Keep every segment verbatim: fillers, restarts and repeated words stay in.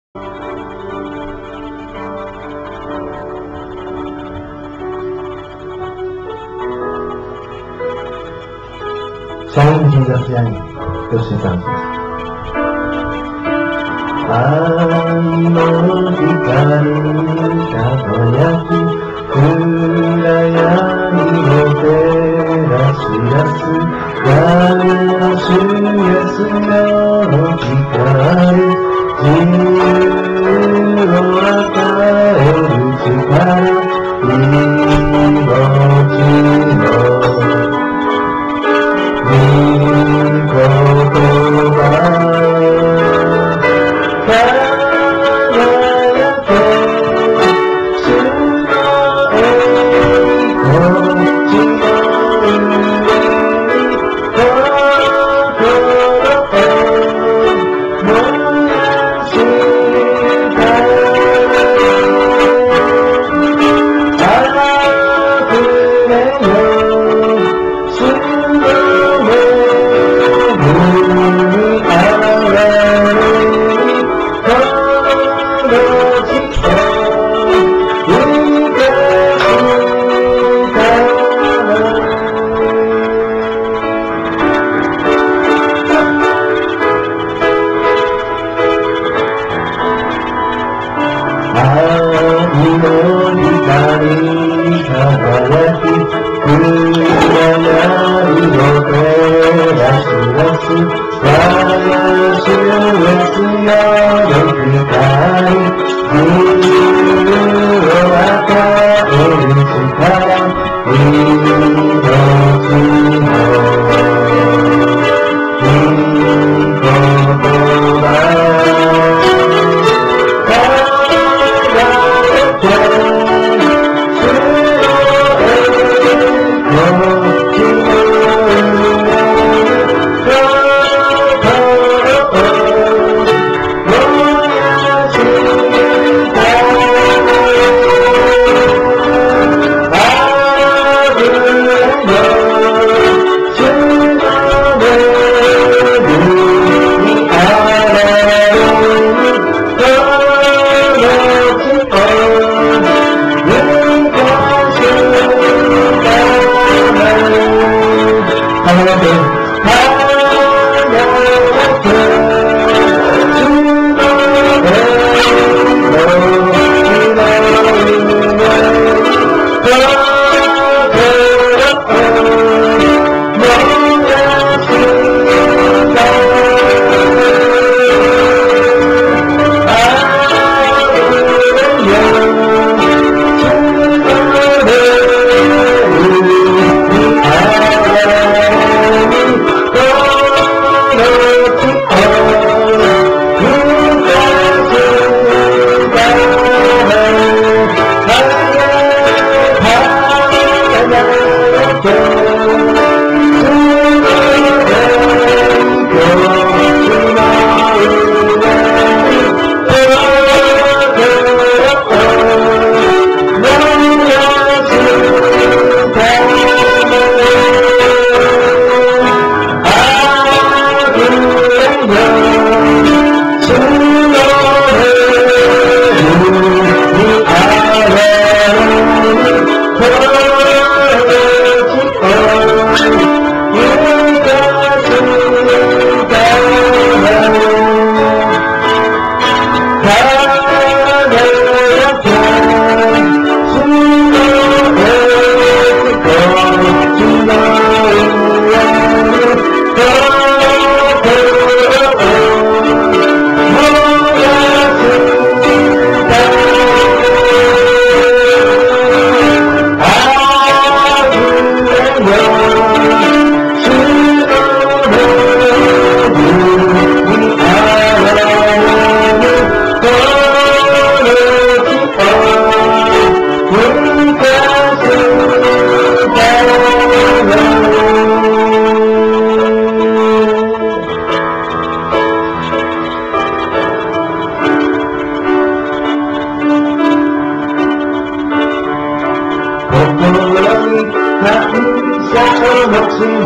Shine Jesus Yang, Yoshiさんです。愛の光輝き暗闇を照らし出す我の主イエスの光自由を与える力命の御言葉輝け主の栄光地の上に心を燃やしたあふれよ主の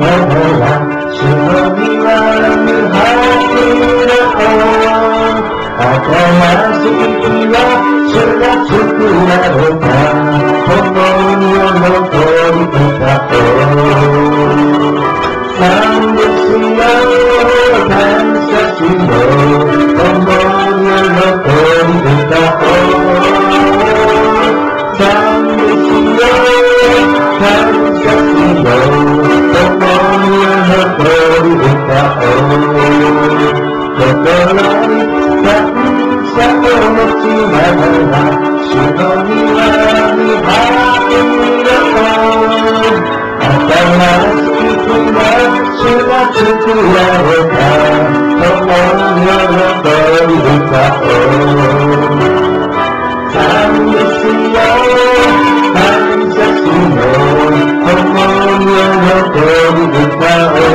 主の御は無敗の新しい日は主が作られた共に喜び歌おう賛美しよう感謝しよう共に喜び歌おう賛美しよう感謝しよう共に喜び歌おう心に感謝を持ちながら主の庭に入ろう新しい日は主が作られた共に喜び歌おう賛美しよう感謝しよう共に喜び歌お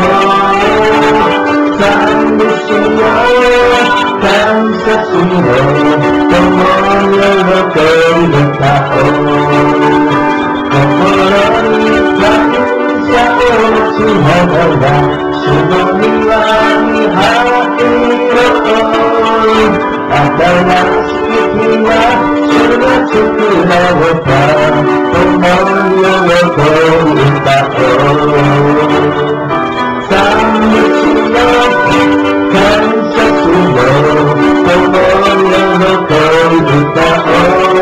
う賛美しよう感謝しよう共に喜び歌おう心に感謝を持ちながら主の庭に入ろう新しい日は主が作られた共に喜び歌おう賛美しよう感謝しよう共に喜び歌お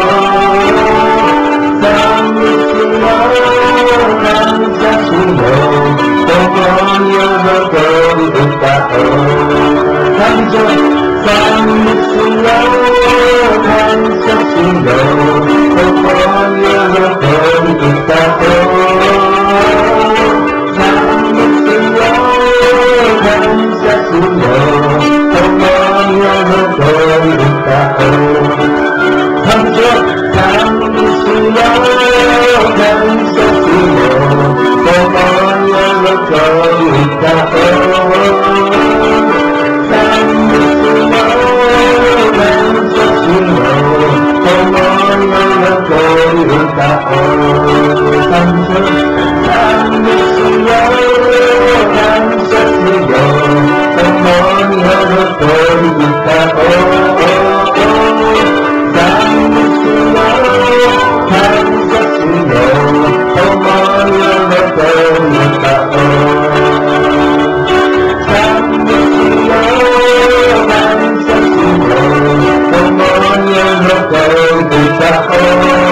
う賛美しよう感謝しよう共に喜び歌おう賛美しよう賛美しよう感謝しよう共に喜び歌おう賛美しよう感謝しよう共に喜び歌おう賛美しよう賛美しよう感謝しよう共に喜び歌おう賛美しよう感謝しよう共に喜び歌おう賛美しよう賛美しよう感謝しよう共に喜び歌おう賛美しよう感謝しよう共に喜び歌おう賛美しよう感謝しよう共に喜び歌お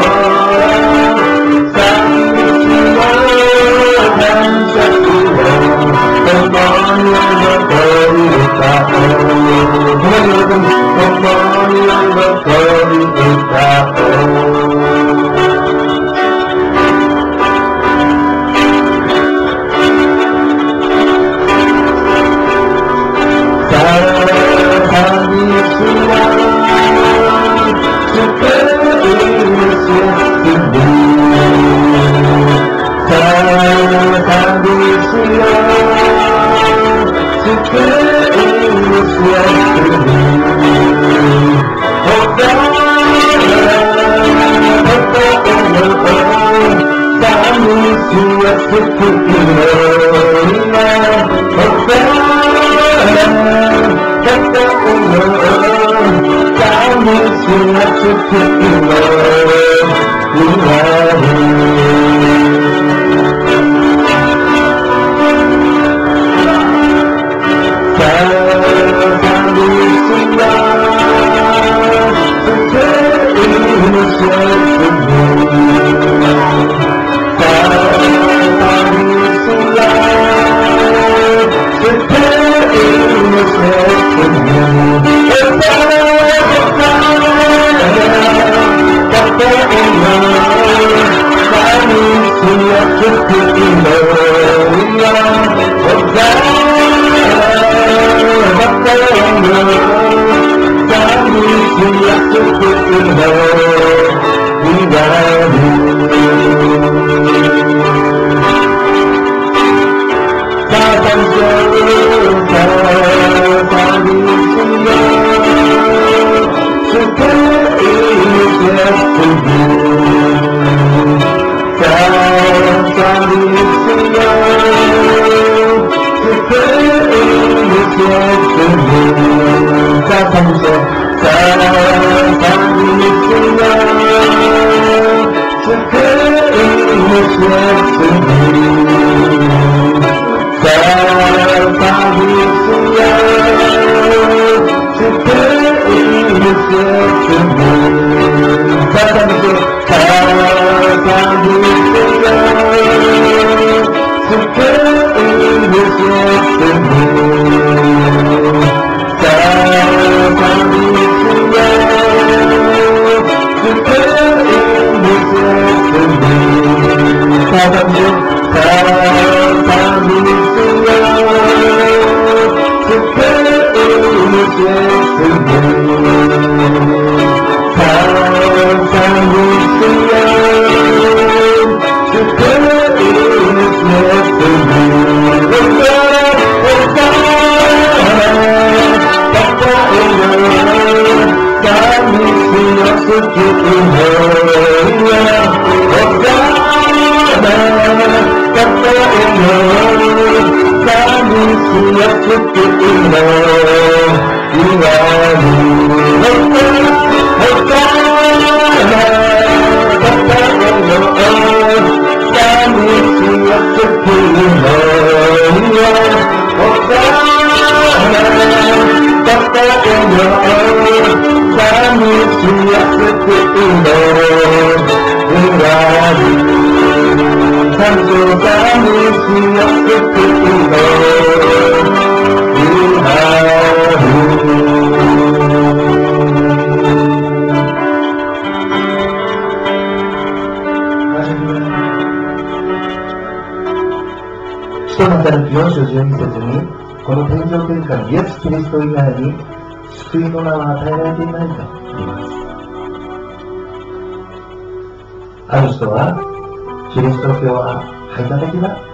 う賛美しよう感謝しよう共に喜び歌おう共に喜び歌おうよん章じゅうに節に、この天上天下にイエス・キリスト以外に救いの名は与えられていないと言います。ある人は、キリスト教は排他的だ、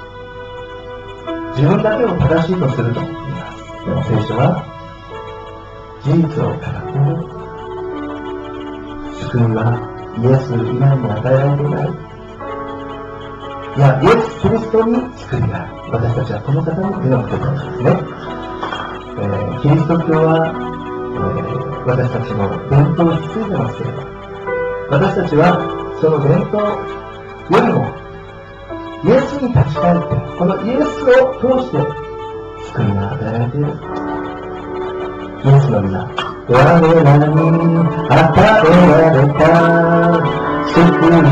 自分だけを正しいとすると言います。でも聖書は事実を語っている。救いはイエス以外に与えられていない。いや、イエス・キリストに救いがある。私たちはこの方に目を向けていますね。えー、キリスト教は、えー、私たちの伝統を引き継いでますけれど、私たちはその伝統よりもイエスに立ち返って、このイエスを通して救いが与えられている。イエスの皆、我らに与えられた救いの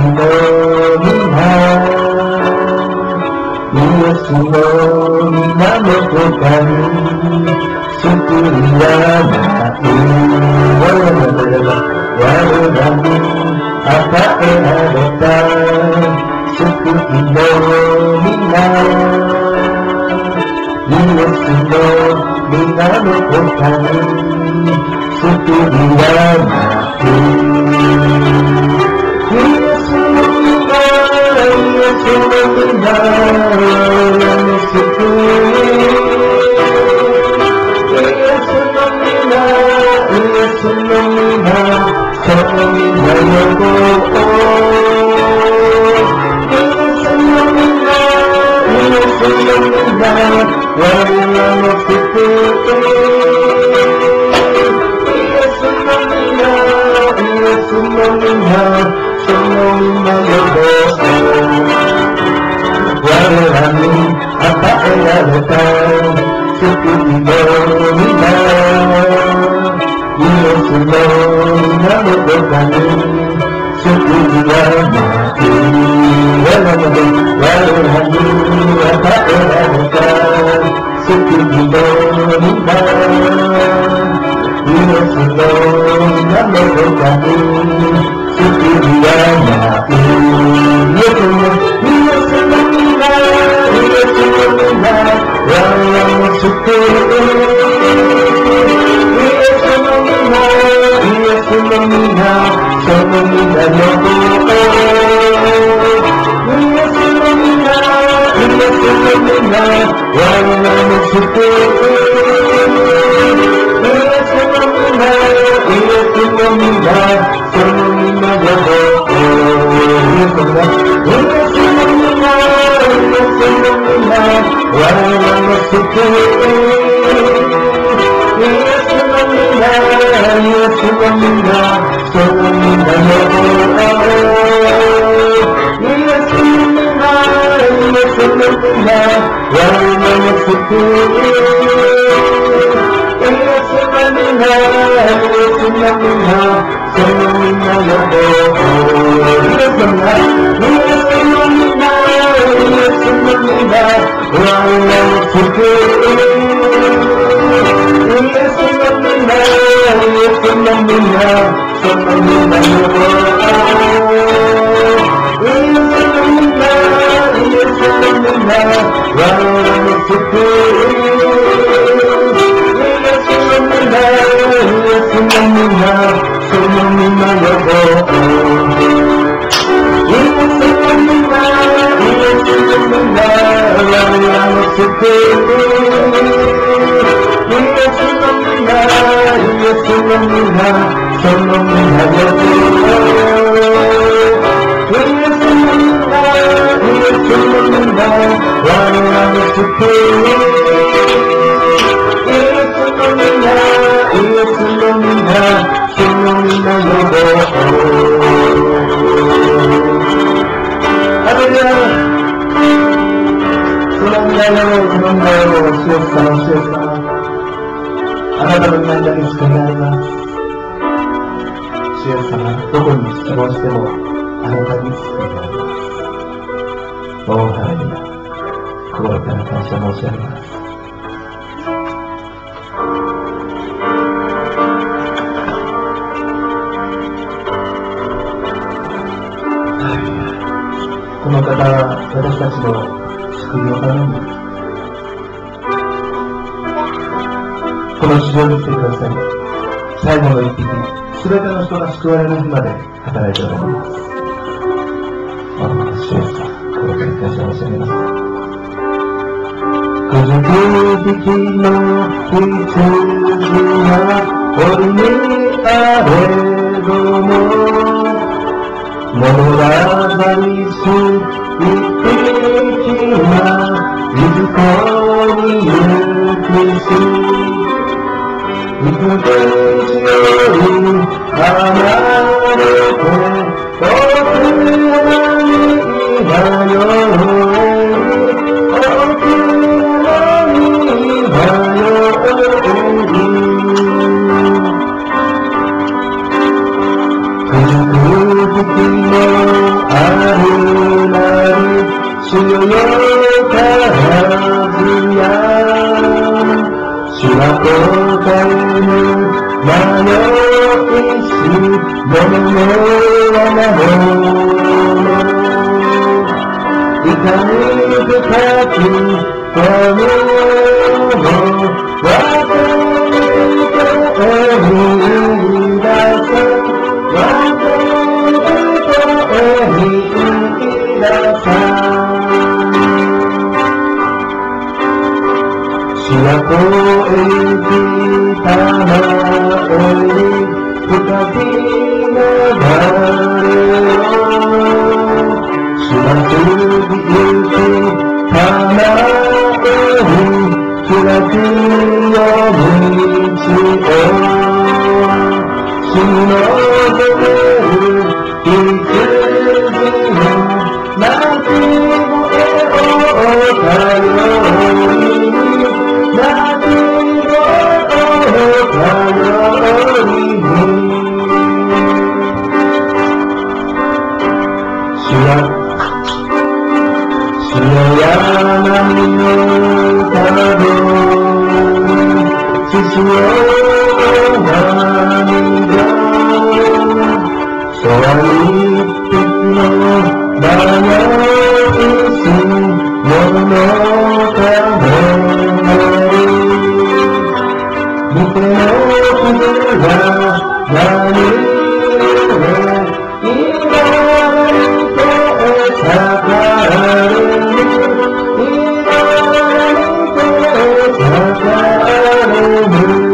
皆、イエスの皆の他に救いはない。我らに与えられた救いの皆、イエスの皆の他に救いはない。イエスの皆、イエスの皆、我らの救い、イエスの皆、イエスの皆、その皆よごイエスの皆、イエスの皆、我らの救い、イエスの皆、イエスの皆、その皆よご我らに与えられた救いの皆、イエスの皆の他に救いはない。我らに我らに与えられた救いの皆、イエスの皆の他に救いはない。イエスのイエスの皆、イエスの皆、我らの救い、イエスの皆、イエスの皆、その皆よごイエスの皆、イエスの皆、我らの救い、イエスの皆、イエスの皆、その皆よごイエスの皆、イエスの皆、イエスの皆、我らの救い、イエスの皆、イエスの皆、その皆よごイエスの救われる日まで働いておられます。主イエス様、これから感謝申し上げます。くじきびきの羊が檻にあれども、物がりし一匹が水子に行くし、行くしより離れて遠くにいだよ遠くにいだよくじくびきのあるなり主よ数や主は答えぬ迷いしものはなほいかに深くこのもわかりとに出せわかりとに出せ主は声きたまえに深き流れを主は過ぎゆきたまえに開くよ道を主の出る羊の鳴き声を頼りに鳴き声を頼りに主は主の山の角獅子を何が空に一匹の迷いしものため見ての傷が何故今にと裂かれる今にと裂かれる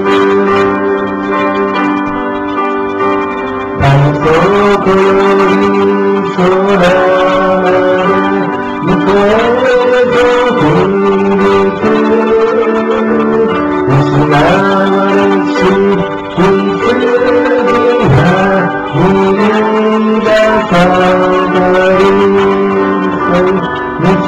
大底より空まで向こうと響く失われし羊が見出される水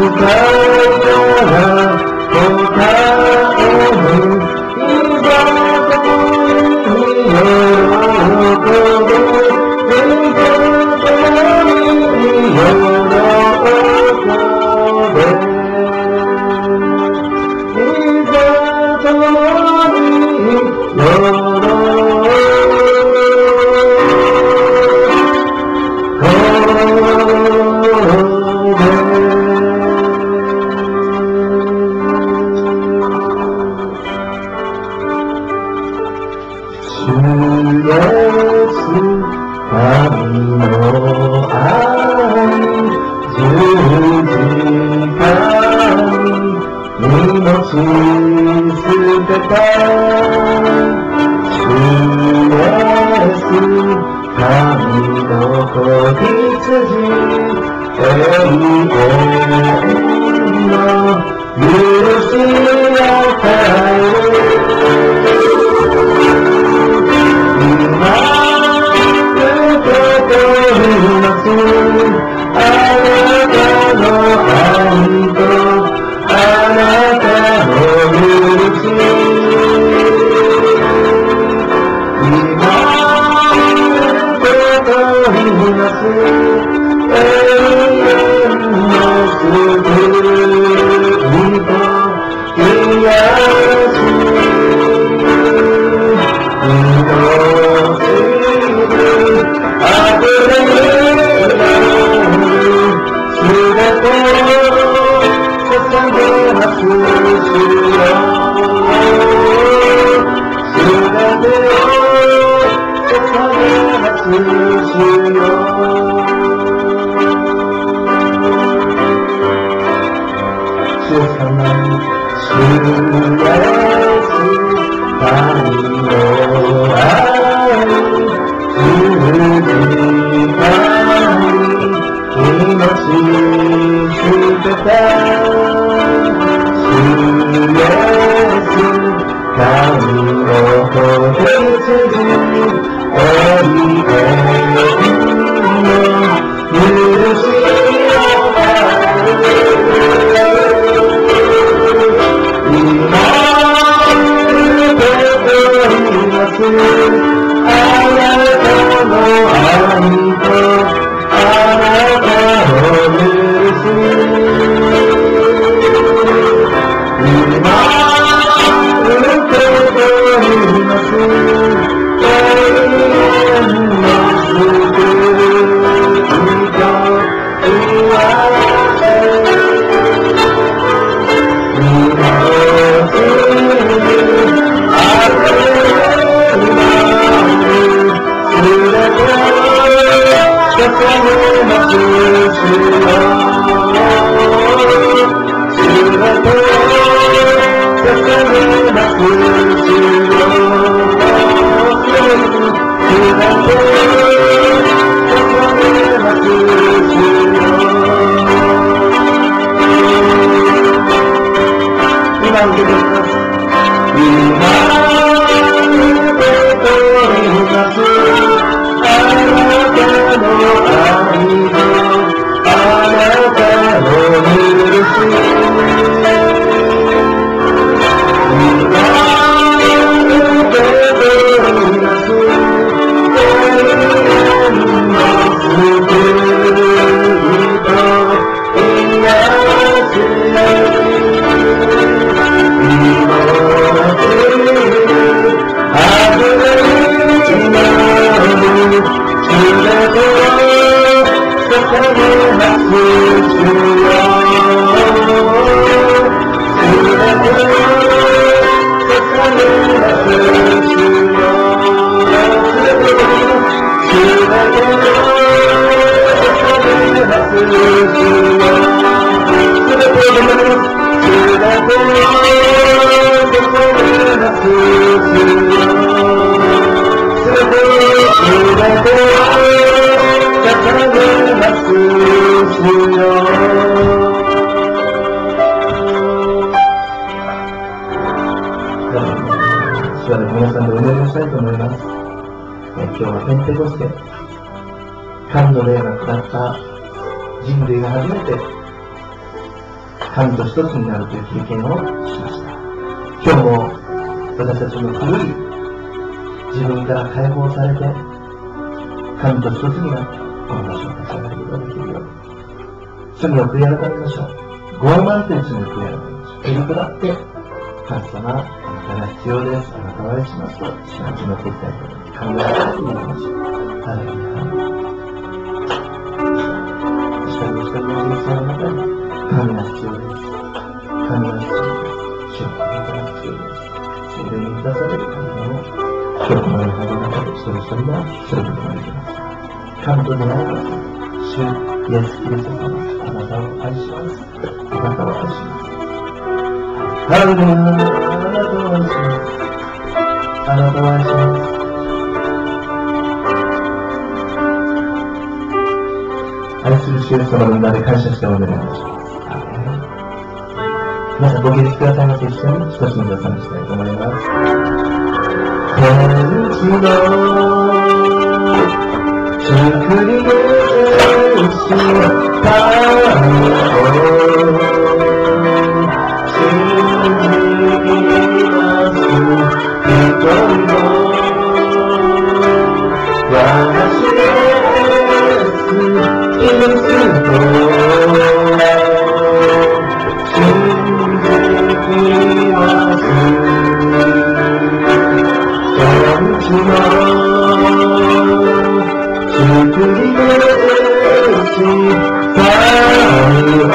神の霊が下った人類が初めて神と一つになるという経験をしました。今日も私たちの古い自分から解放されて、神と一つになってこの場所を立ち上がることができるように、罪を悔い改めましょう。傲慢という罪を悔い改めましょう。へりくだって神様、あなたが必要です、あなたを愛しますと主が決まっていきたいと思います。考え方を言いましょう。ハレルヤ。一人一人の人生の中に神が必要です。神が必要です。主があなたが必要です。それに満たされる神の今日この中の中で一人一人がすることができます。神と出会います。主イエス・キリスト様、あなたを愛します。あなたを愛します。ハレルヤ、あなたを愛します。あなたを愛します。愛する主イエス様の名で感謝してお願いします。皆さんご起立くださいませ。一緒に一つの歌をしたいと思います。天地の作り主神を信じます人の私ですキリスト信じます天地の作り主神を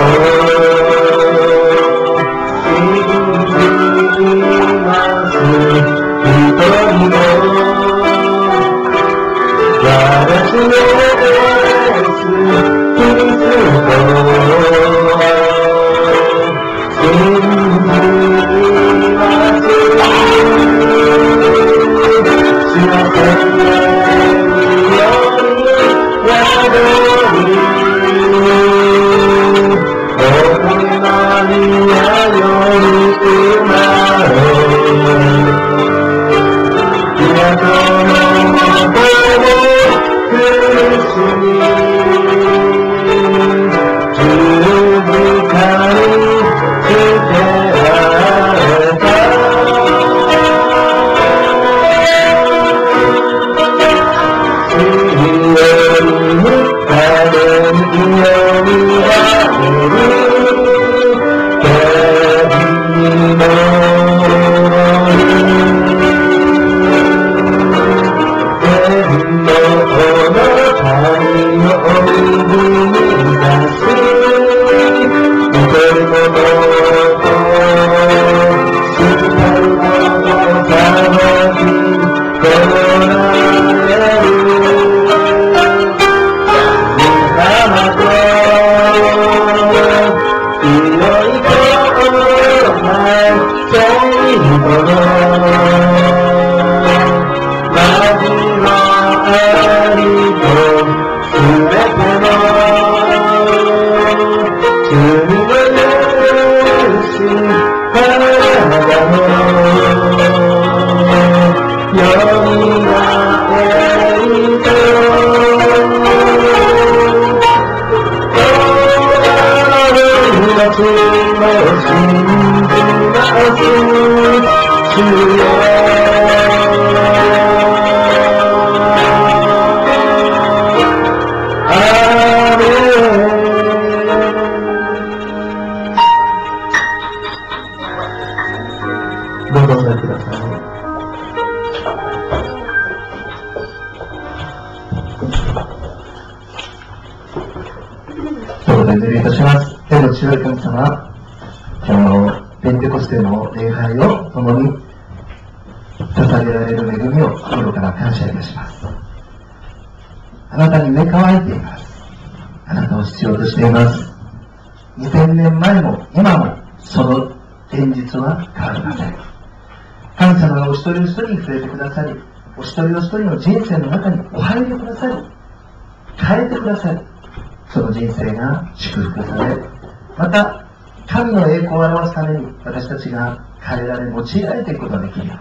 お一人お一人の人生の中にお入りくださり、変えてくださり、その人生が祝福され、また神の栄光を表すために私たちが変えられ用いられていくことができるように、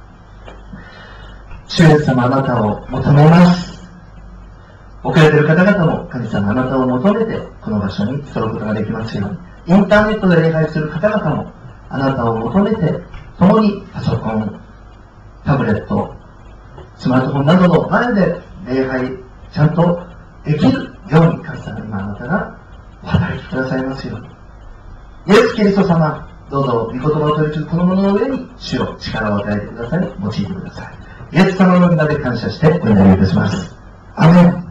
主イエス様あなたを求めます。遅れている方々も神様あなたを求めてこの場所に来ることができますように、 インターネットで礼拝する方々もあなたを求めて共にパソコン、タブレット、スマートフォンなどの前で礼拝ちゃんとできるように神様今あなたがお働きくださいますように。イエス・キリスト様、どうぞ御言葉を取り継ぐこのものの上に主を力を与えてください、用いてください。イエス様の皆で感謝してお祈りいたします。アメン。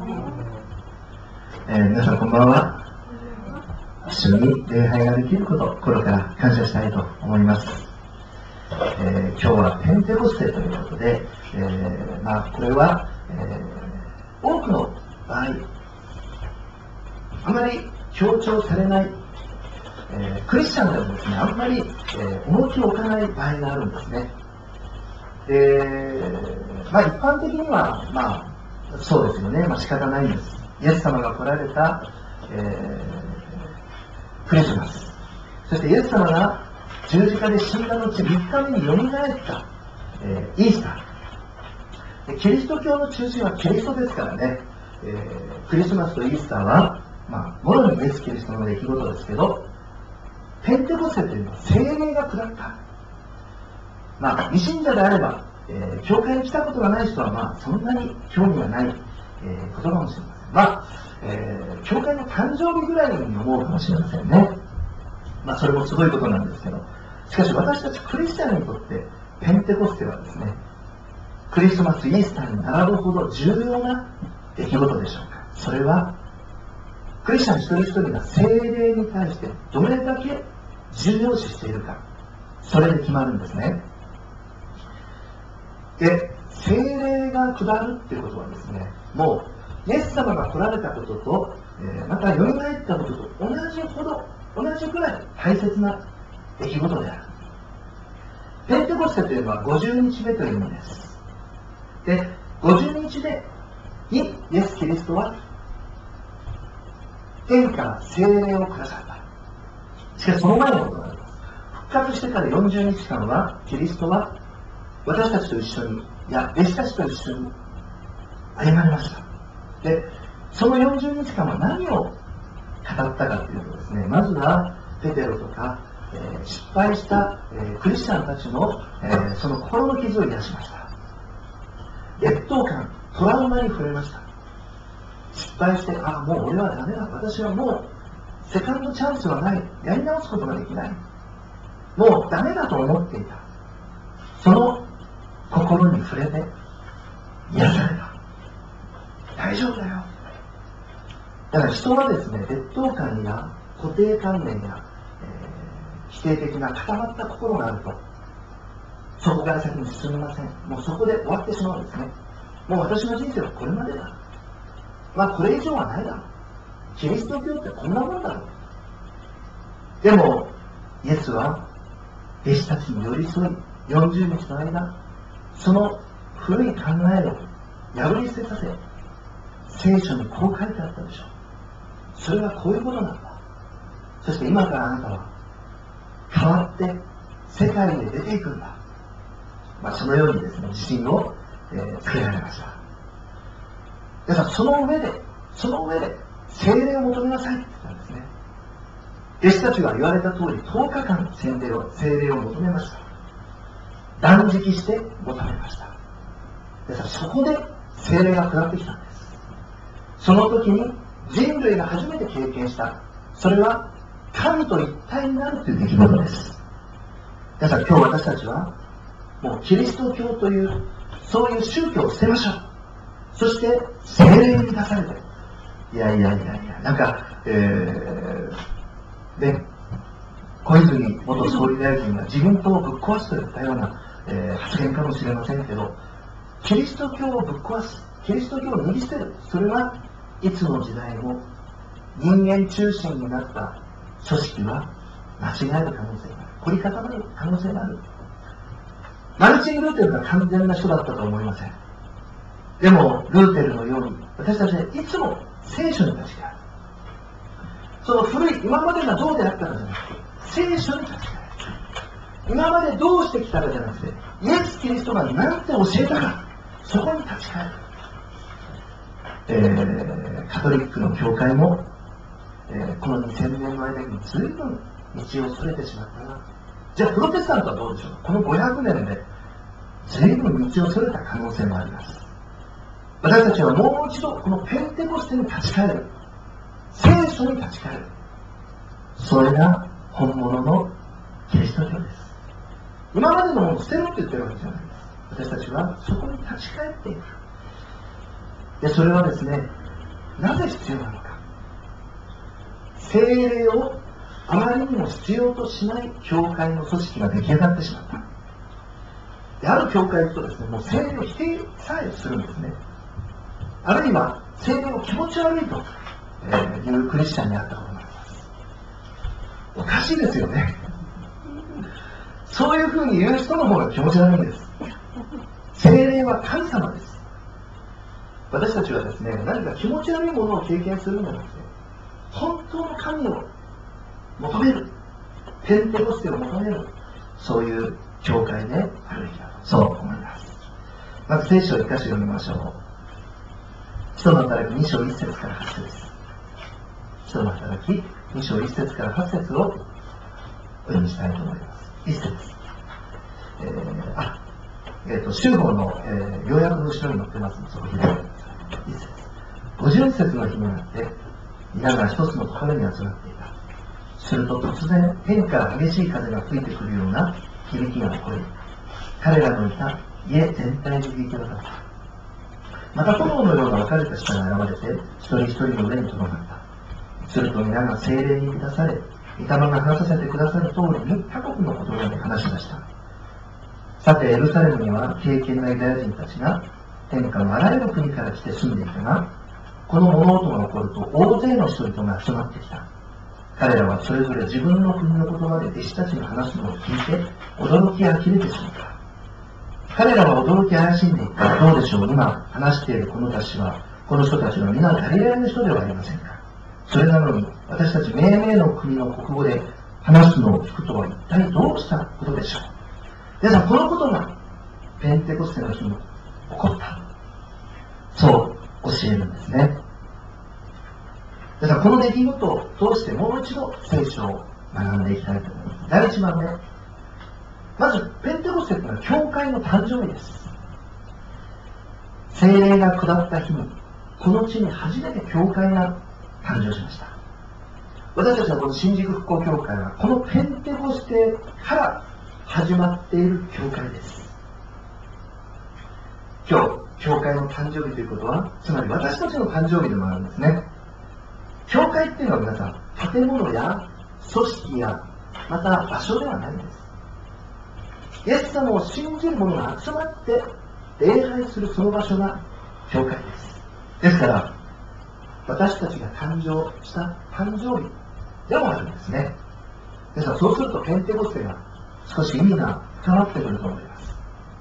えー、皆さんこんばんは。一緒に礼拝ができること、心から感謝したいと思います。えー、今日はペンテコステということで、えー、まあこれは、えー、多くの場合、あまり強調されない、えー、クリスチャンでもですね、あんまり、えー、重きを置かない場合があるんですね。で、まあ一般的には、まあそうですよね、まあ仕方ないんです。イエス様が来られた、えー、クリスマス、そしてイエス様が十字架で死んだ後みっかめによみがえった、えー、イースターで。キリスト教の中心はキリストですからね、えー、クリスマスとイースターは、まあ、もろにイエス・キリストの出来事ですけど、ペンテコステというのは聖霊が下った。まあ、未信者であれば、えー、教会に来たことがない人は、まあ、そんなに興味がない、えー、ことかもしれません。まあ、えー、教会の誕生日ぐらいに思うかもしれませんね。まあ、それもすごいことなんですけど、しかし私たちクリスチャンにとってペンテコステはですね、クリスマス、イースターに並ぶほど重要な出来事でしょうか。それはクリスチャン一人一人が聖霊に対してどれだけ重要視しているか、それで決まるんですね。で、聖霊が下るっていうことはですね、もうイエス様が来られたことと、えー、またよみがえったことと同じほど、同じくらい大切な出来事である。ペンテコステというのはごじゅうにちめという意味です。で、ごじゅうにちめにイエス・キリストは天から聖霊をくださった。しかしその前のことがあります。復活してからよんじゅうにちかんはキリストは私たちと一緒に、いや弟子たちと一緒に歩まれました。で、そのよんじゅうにちかんは何を語ったかというとですね、まずはペテロとか、えー、失敗した、えー、クリスチャンたちの、えー、その心の傷を癒しました。劣等感、トラウマに触れました。失敗して、ああ、もう俺はダメだ、私はもうセカンドチャンスはない、やり直すことができない、もうダメだと思っていた。その心に触れて癒された。大丈夫だよ。だから人はですね、劣等感や固定観念や、えー、否定的な固まった心があると、そこから先に進みません。もうそこで終わってしまうんですね。もう私の人生はこれまでだ。まあこれ以上はないだろう。キリスト教ってこんなもんだろう。でもイエスは弟子たちに寄り添い、よんじゅうにちの間、その古い考えを破り捨てさせ、聖書にこう書いてあったでしょう。それはこういうことなんだ。そして今からあなたは変わって世界へ出ていくんだ。まあ、そのようにですね、自信を、えー、つけられました。だからその上で、その上で聖霊を求めなさいって言ったんですね。弟子たちが言われた通りとおかかん聖霊を、聖霊を求めました。断食して求めました。だからそこで聖霊が下ってきたんです。その時に人類が初めて経験した、それは神と一体になるという出来事です。だから今日私たちはもうキリスト教というそういう宗教を捨てましょう。そして聖霊に出されて、いやいやいやいや、なんか、えー、で小泉元総理大臣が自民党をぶっ壊すといったような、えー、発言かもしれませんけど、キリスト教をぶっ壊す、キリスト教を脱ぎ捨てる、それはいつの時代も人間中心になった組織は間違える可能性がある、凝り固まる可能性がある。マルチン・ルーテルが完全な人だったとは思いません。でもルーテルのように私たちはいつも聖書に立ち返る。その古い今までがどうであったかじゃなくて聖書に立ち返る。今までどうしてきたかじゃなくてイエス・キリストが何て教えたか、そこに立ち返る。えー、カトリックの教会もえー、このにせんねんの間に随分道をそれてしまったな。じゃあプロテスタントはどうでしょう。このごひゃくねんで随分道をそれた可能性もあります。私たちはもう一度このペンテコステに立ち返る、聖書に立ち返る、それが本物のキリスト教です。今までのものを捨てろって言ってるわけじゃないです。私たちはそこに立ち返っていく。でそれはですね、なぜ必要なのか。聖霊をあまりにも必要としない教会の組織が出来上がってしまった。である教会とですね、もう聖霊を否定さえするんですね。あるいは聖霊を気持ち悪いと、えー、いうクリスチャンにあったことがあります。おかしいですよね。そういうふうに言う人の方が気持ち悪いんです。聖霊は神様です。私たちはですね、何か気持ち悪いものを経験するんじゃなくて、本当の神を求める、ペンテコステを求める、そういう教会であるべきだと、そう思います。まず聖書を一箇所読みましょう。使徒の働きに章いっ節からはち節。使徒の働きに章いっ節からはち節をお読みしたいと思います。いっ節。えー、あ、えっ、ー、と、修法の、えー、要約の後ろに載ってますので、そこ開いてください。いっ節。五十節の日になって、皆が一つのところに集まっていた。すると突然、天から激しい風が吹いてくるような響きが起こり、彼らのいた家全体に響き渡った。また炎のような分かれた舌が現れて、一人一人の上にとどまった。すると皆が聖霊に満たされ、御霊が話させてくださる通りに他国の言葉で話しました。さて、エルサレムには敬虔なユダヤ人たちが天下のあらゆる国から来て住んでいたが、この物音が起こると大勢の人々が集まってきた。彼らはそれぞれ自分の国の言葉で弟子たちが話すのを聞いて驚き呆れてしまった。彼らは驚き怪しんでいった。どうでしょう、今話しているこのたちは、この人たちは皆ガリラヤの人ではありませんか。それなのに私たち命名の国の国語で話すのを聞くとは一体どうしたことでしょう。皆さん、このことがペンテコステの日に起こった、そう教えるんですね。皆さん、この出来事を通してもう一度聖書を学んでいきたいと思います。だいいちばんめ、まずペンテコステというのは教会の誕生日です。聖霊が下った日にこの地に初めて教会が誕生しました。私たちはこの新宿復興教会はこのペンテコステから始まっている教会です。今日教会の誕生日ということは、つまり私たちの誕生日でもあるんですね。教会っていうのは皆さん、建物や組織やまた場所ではないんです。イエス様を信じる者が集まって礼拝するその場所が教会です。ですから私たちが誕生した誕生日でもあるんですね。ですからそうするとペンテコステが少し意味が深まってくると思います。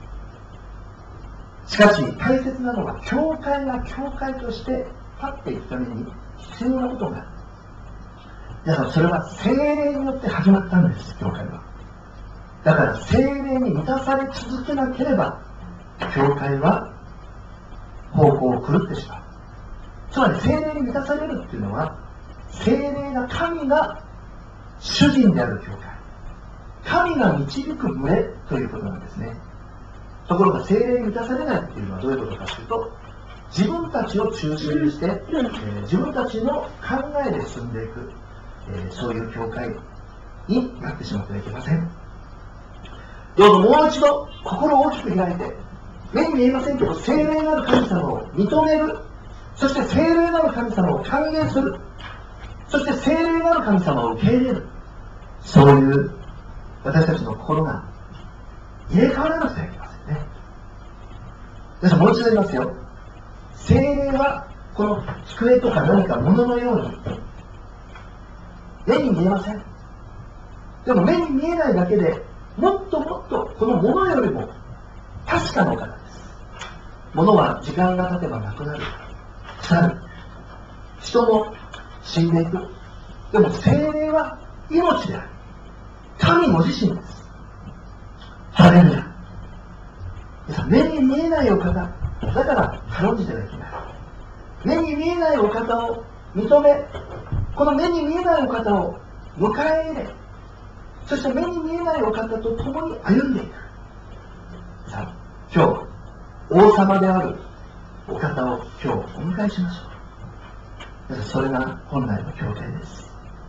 しかし大切なのは、教会が教会として立っていくために必要なことがある。皆さん、それは聖霊によって始まったんです。教会はだから聖霊に満たされ続けなければ教会は方向を狂ってしまう。つまり聖霊に満たされるっていうのは、聖霊が神が主人である教会、神が導く群れということなんですね。ところが聖霊に満たされないっていうのはどういうことかというと、自分たちを中心にして、えー、自分たちの考えで進んでいく、えー、そういう教会になってしまってはいけません。どうぞもう一度心を大きく開いて、目に見えませんけど聖霊なる神様を認める、そして聖霊なる神様を歓迎する、そして聖霊なる神様を受け入れる、そういう私たちの心が入れ替わらなくてはいけませんね。皆さん、もう一度言いますよ。聖霊はこの机とか何か物のように目に見えません。でも目に見えないだけで、もっともっとこの物よりも確かなお方です。物は時間が経てばなくなる、腐る、人も死んでいく。でも聖霊は命である、神ご自身です。ハレルヤ。目に見えないお方だから軽んじてはいけない。目に見えないお方を認めこの目に見えないお方を迎え入れ、そして目に見えないお方と共に歩んでいく。さあ、今日王様であるお方を今日お迎えしましょう。それが本来の教会です。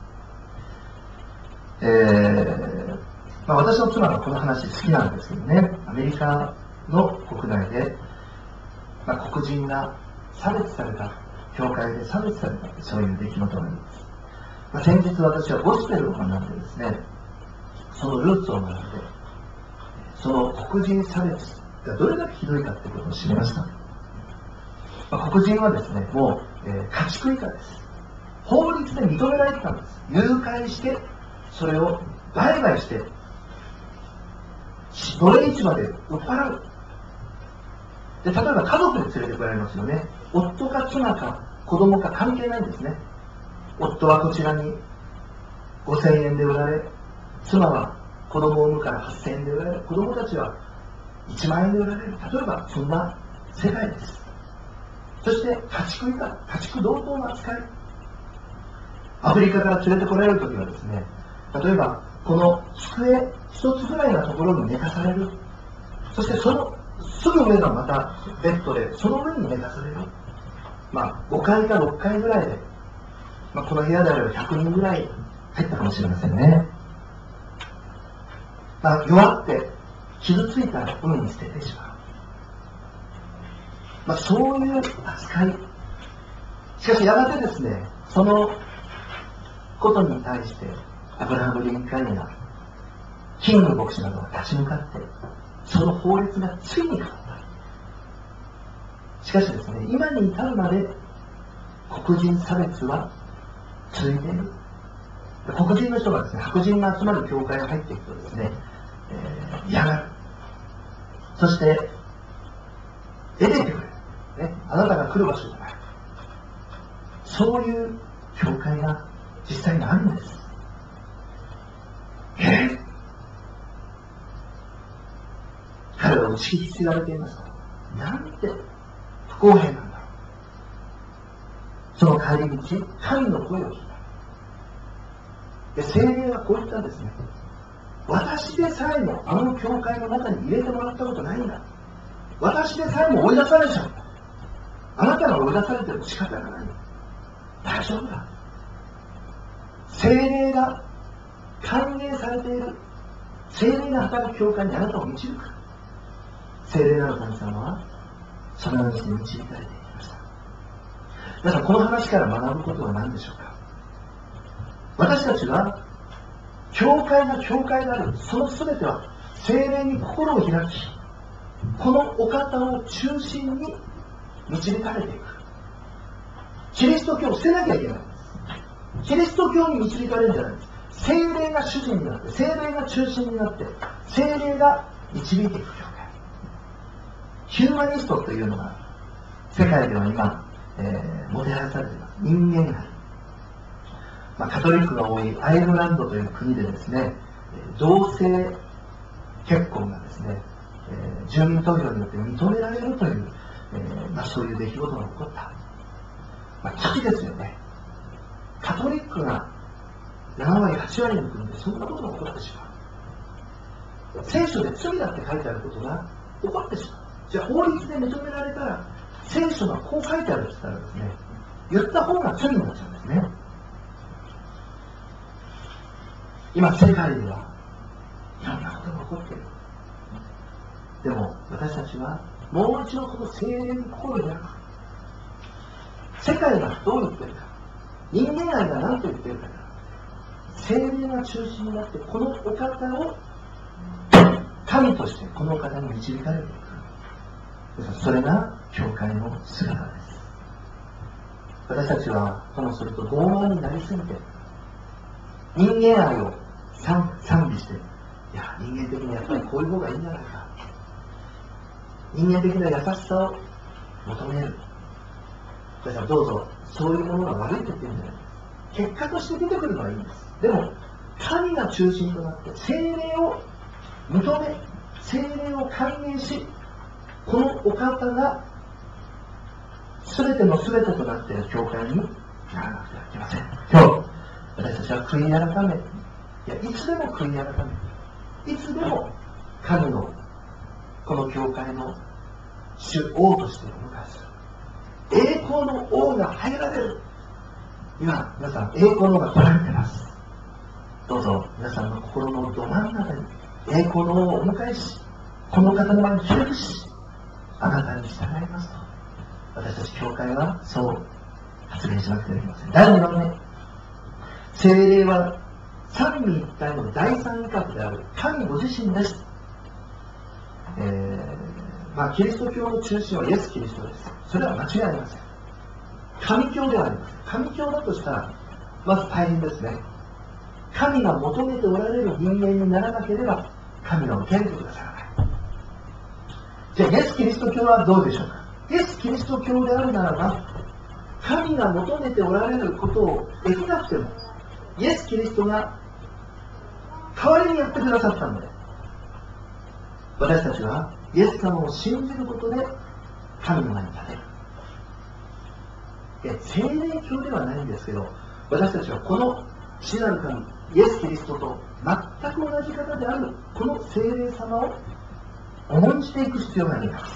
えーまあ、私の妻がこの話好きなんですけどね、アメリカの国内で、まあ、黒人が差別された、教会で差別された、そういう出来事があります。まあ、先日私はゴスペルを学んでですね、そのルーツを学んで、その黒人差別がどれだけひどいかということを知りました。まあ、黒人はですね、もう、えー、家畜以下です。法律で認められてたんです。誘拐して、それを売買して、奴隷市場で売っ払う。で、例えば家族で連れてこられますよね。夫か妻か子供か関係ないんですね。夫はこちらにごせんえんで売られ、妻は子供を産むからはっせんえんで売られ、子供たちはいちまんえんで売られる。例えばそんな世界です。そして家畜以下、家畜同等の扱い。アフリカから連れてこられるときはですね、例えばこの机一つぐらいのところに寝かされる。そしてそのすぐ上がまたベッドで、その上に寝かされる。まあごかいかろっかいぐらいで、まあ、この部屋であればひゃくにんぐらい入ったかもしれませんね。まあ、弱って傷ついたら海に捨ててしまう。まあ、そういう扱い。しかしやがてですね、そのことに対してアブラハム・リンカーンやキング牧師などが立ち向かって、その法律がついに変わった。しかしですね、今に至るまで黒人差別は続いている。黒人の人がですね、白人が集まる教会に入っていくとですね、えー、嫌がる。そして出て行ってくれ、ね、あなたが来る場所じゃない。そういう教会が実際にあるんです。えー、彼は打ちひしがれています。なんて不公平なんだろう。その帰り道、神の声を聞いた。で、聖霊はこう言ったんですね。私でさえもあの教会の中に入れてもらったことないんだ。私でさえも追い出されちゃうんだ。あなたが追い出されても仕方がない。大丈夫だ。聖霊が歓迎されている。聖霊が働く教会にあなたを導く。聖霊なる神様はそのようにして導かれていきました。皆さん、この話から学ぶことは何でしょうか。私たちは教会が教会である、その全ては聖霊に心を開き、このお方を中心に導かれていく。キリスト教を捨てなきゃいけないんです。キリスト教に導かれるんじゃないんです。聖霊が主人になって、聖霊が中心になって、聖霊が導いていく教会。ヒューマニストというのが世界では今、えー、もてはやされています。人間愛。まあ、カトリックが多いアイルランドという国でですね、同性結婚がですね、えー、住民投票によって認められるという、えーまあ、そういう出来事が起こった。まあ、危機ですよね。カトリックがななわりはちわりの国でそんなことが起こってしまう。聖書で罪だって書いてあることが起こってしまう。じゃあ法律で認められたら、聖書がこう書いてあるって言ったらですね、言った方が罪になっちゃうんですね。今世界ではいろんなことが起こっている。でも私たちはもう一度この聖霊に心を開く。世界がどう言ってるか、人間愛が何と言ってるか、聖霊が中心になってこのお方を神としてこのお方に導かれていく。それが教会の姿です。私たちはともすると傲慢になりすぎて、人間愛を賛美して、いや、人間的にやっぱりこういう方がいいんじゃないか。人間的な優しさを求める。だからどうぞ、そういうものが悪いと言ってるんじゃないです。結果として出てくるのはいいんです。でも、神が中心となって、聖霊を認め、聖霊を歓迎し、このお方が全ての全てとなっている教会にならなくてはいけません。今日、私たちは悔い改め、いや、いつでも悔い改め、いつでも神の、この教会の主王としてお迎えする。栄光の王が入られる。今、皆さん、栄光の王が来られています。どうぞ、皆さんの心のど真ん中に栄光の王をお迎えし、この方の前にひれ伏し、あなたに従いますと。私たち教会はそう発言しなくてはいけません。だいにばんめ、聖霊は三位一体の第三位格である神ご自身です。えー、まあ、キリスト教の中心はイエス・キリストです。それは間違いありません。神教ではありません。神教だとしたら、まず大変ですね。神が求めておられる人間にならなければ、神が受け入れてくださらない。じゃあ、イエス・キリスト教はどうでしょうか。イエス・キリスト教であるならば、神が求めておられることをできなくても、イエス・キリストが代わりにやってくださったので、私たちはイエス様を信じることで神の前に立てる。いや、聖霊教ではないんですけど、私たちはこの父なる神、イエス・キリストと全く同じ方であるこの聖霊様を重んじていく必要があります。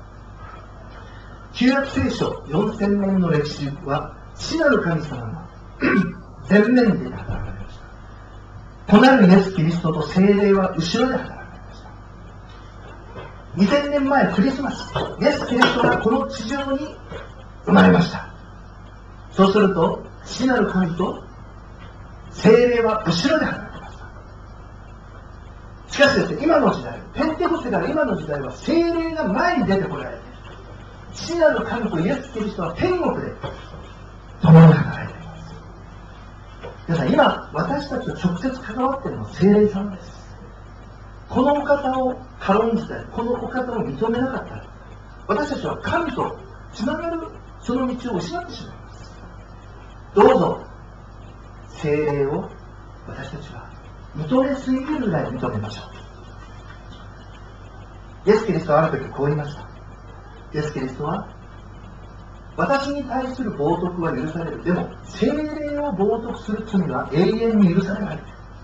旧約聖書よんせんねんの歴史は、父なる神様が前面で働かれました。子なるイエス・キリストと聖霊は後ろで働かれました。にせんねんまえクリスマス、イエス・キリストがこの地上に生まれました。そうすると、父なる神と聖霊は後ろで働きました。しかしですね、今の時代、ペンテコステから今の時代は聖霊が前に出てこられて、父なる神とイエス・キリストは天国で共に働いています。皆さん、今私たちと直接関わっているのは聖霊様です。このお方を軽んじたり、このお方を認めなかったり、私たちは神とつながるその道を失ってしまいます。どうぞ聖霊を私たちは認めすぎるぐらい認めましょう。イエス・キリストはある時こう言いました。イエス・キリストは、私に対する冒涜は許される。でも、聖霊を冒涜する罪は永遠に許されない。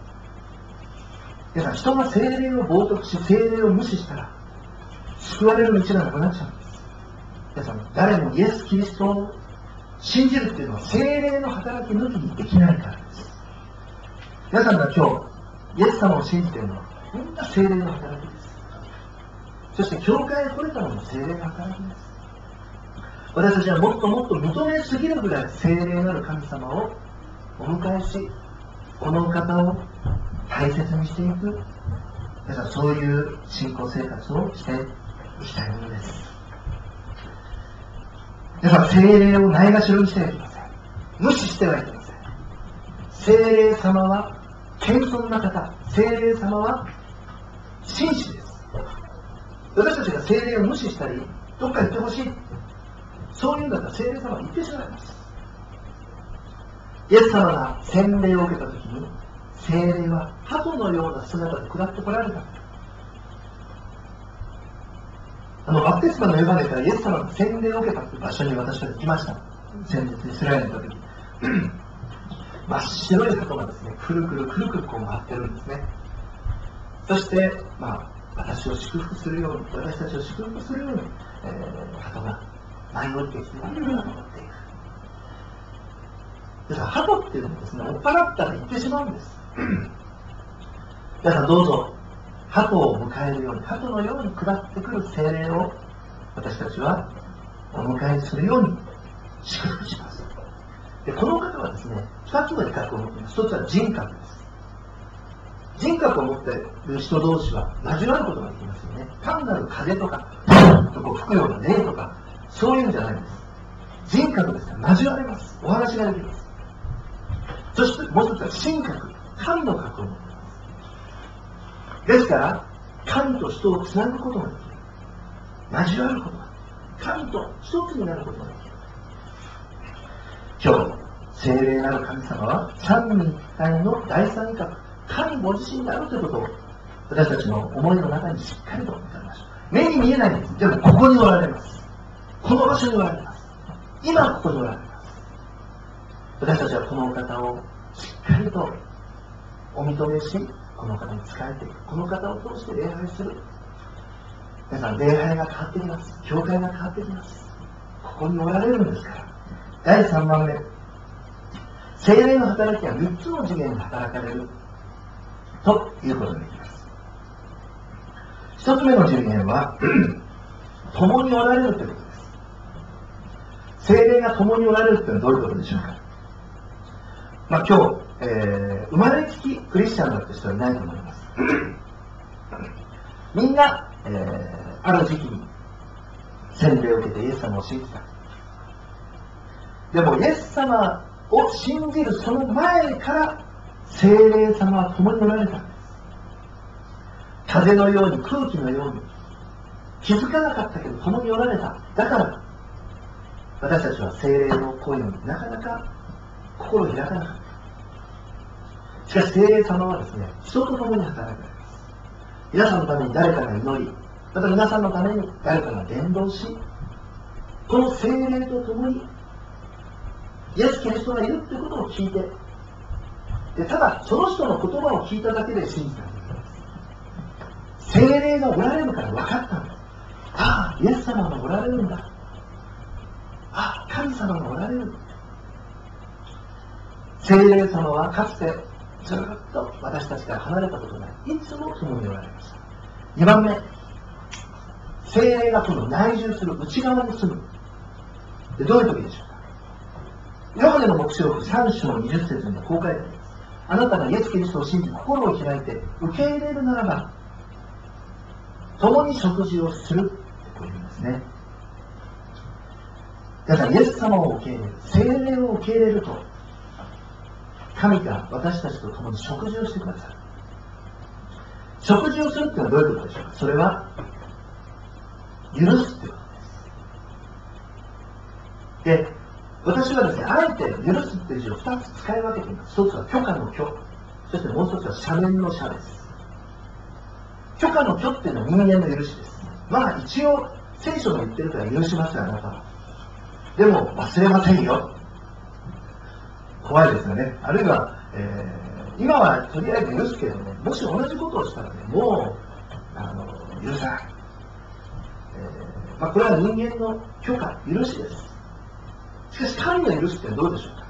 皆さん、人が聖霊を冒涜し、聖霊を無視したら、救われる道がなくなっちゃうんです。皆さん、誰もイエス・キリストを信じるっていうのは、聖霊の働き抜きにできないからです。皆さんが今日、イエス様を信じているのは、みんな聖霊の働きです。そして、教会へ来れたのも聖霊の働きです。私たちはもっともっと認めすぎるぐらい聖霊なる神様をお迎えし、この方を大切にしていく、皆さんそういう信仰生活をしていきたいものです。皆さん、聖霊をないがしろにしてはいけません。無視してはいけません。聖霊様は謙遜な方、聖霊様は紳士です。私たちが聖霊を無視したり、どっか行ってほしい、そういうんだったら聖霊様は言ってしまいます。イエス様が洗礼を受けたときに、聖霊は鳩のような姿で下ってこられた。あのバプテスマのヨハネからイエス様が洗礼を受けたという場所に私は行きました。先日イスラエルの時に真っ白い鳩がですね、くるくるくるくるこう回ってるんですね。そして、まあ、私を祝福するように、私たちを祝福するように、えー、鳩が舞い降りてきて、いろいろなことっていく。ですから、鳩っていうのはですね、追っ払ったら行ってしまうんです。皆さん、どうぞ、鳩を迎えるように、鳩のように下ってくる聖霊を、私たちはお迎えするように祝福します。で、この方はですね、二つの自覚を持っています。一つは人格です。人格を持っている人同士は交わることができますよね。単なる風とか、とこう吹くような霊とか、そういうんじゃないんです。人格ですから交われます。お話ができます。そしてもう一つは神格、神の格を持っています。ですから、神と人をつなぐことができる。交わることができる。神と一つになることができる。今日、聖霊なる神様は三位一体の第三位格、神ご自身であるということを私たちの思いの中にしっかりと認めましょう。目に見えないんです。でもここにおられます。この場所におられます。今ここにおられます。 私たちはこのお方をしっかりとお認めし、この方に仕えていく、この方を通して礼拝する。皆さん、礼拝が変わってきます。教会が変わってきます。ここにおられるんですから。だいさんばんめ、聖霊の働きはみっつの次元で働かれるということができます。ひとつめの次元は共におられるということです。聖霊が共におられるというのはどういうことでしょうか。まあ、今日、えー、生まれつきクリスチャンだった人はいないと思います。みんな、えー、ある時期に洗礼を受けてイエス様を信じた。でもイエス様を信じるその前から聖霊様は共におられたんです。風のように空気のように気づかなかったけど共におられた。だから私たちは聖霊の声になかなか心を開かなかった。しかし聖霊様はですね、人と共に働かれます。皆さんのために誰かが祈り、また皆さんのために誰かが伝道し、この聖霊と共にイエス・キリストがいるということを聞いて、でただその人の言葉を聞いただけで信じたんです。聖霊がおられるから分かったんです。ああ、イエス様がおられるんだ。ああ、神様がおられる。聖霊様はかつてずっと私たちから離れたことない。いつも共におられました。にばんめ、聖霊がこの内住する内側に住む。でどういう時でしょうか。ヨハネの黙示録さん章にじゅっ節にこう書いてあります。あなたがイエス・キリストを信じ心を開いて受け入れるならば共に食事をするとこう言うんですね。だからイエス様を受け入れる、聖霊を受け入れると神が私たちと共に食事をしてくださる。食事をするっていうのはどういうことでしょうか。それは許すっていうことです。で、私はですね、あえて許すっていう字をふたつ使い分けています。一つは許可の許、そしてもう一つは赦免の赦です。許可の許っていうのは人間の許しです。まあ一応聖書の言ってるから許しますよ、あなたは。でも忘れませんよ。怖いですよね。あるいは、えー、今はとりあえず許すけれどね、もし同じことをしたらね、もうあの許さない。えーまあ、これは人間の許可、許しです。しかし神の許しってどうでしょうか。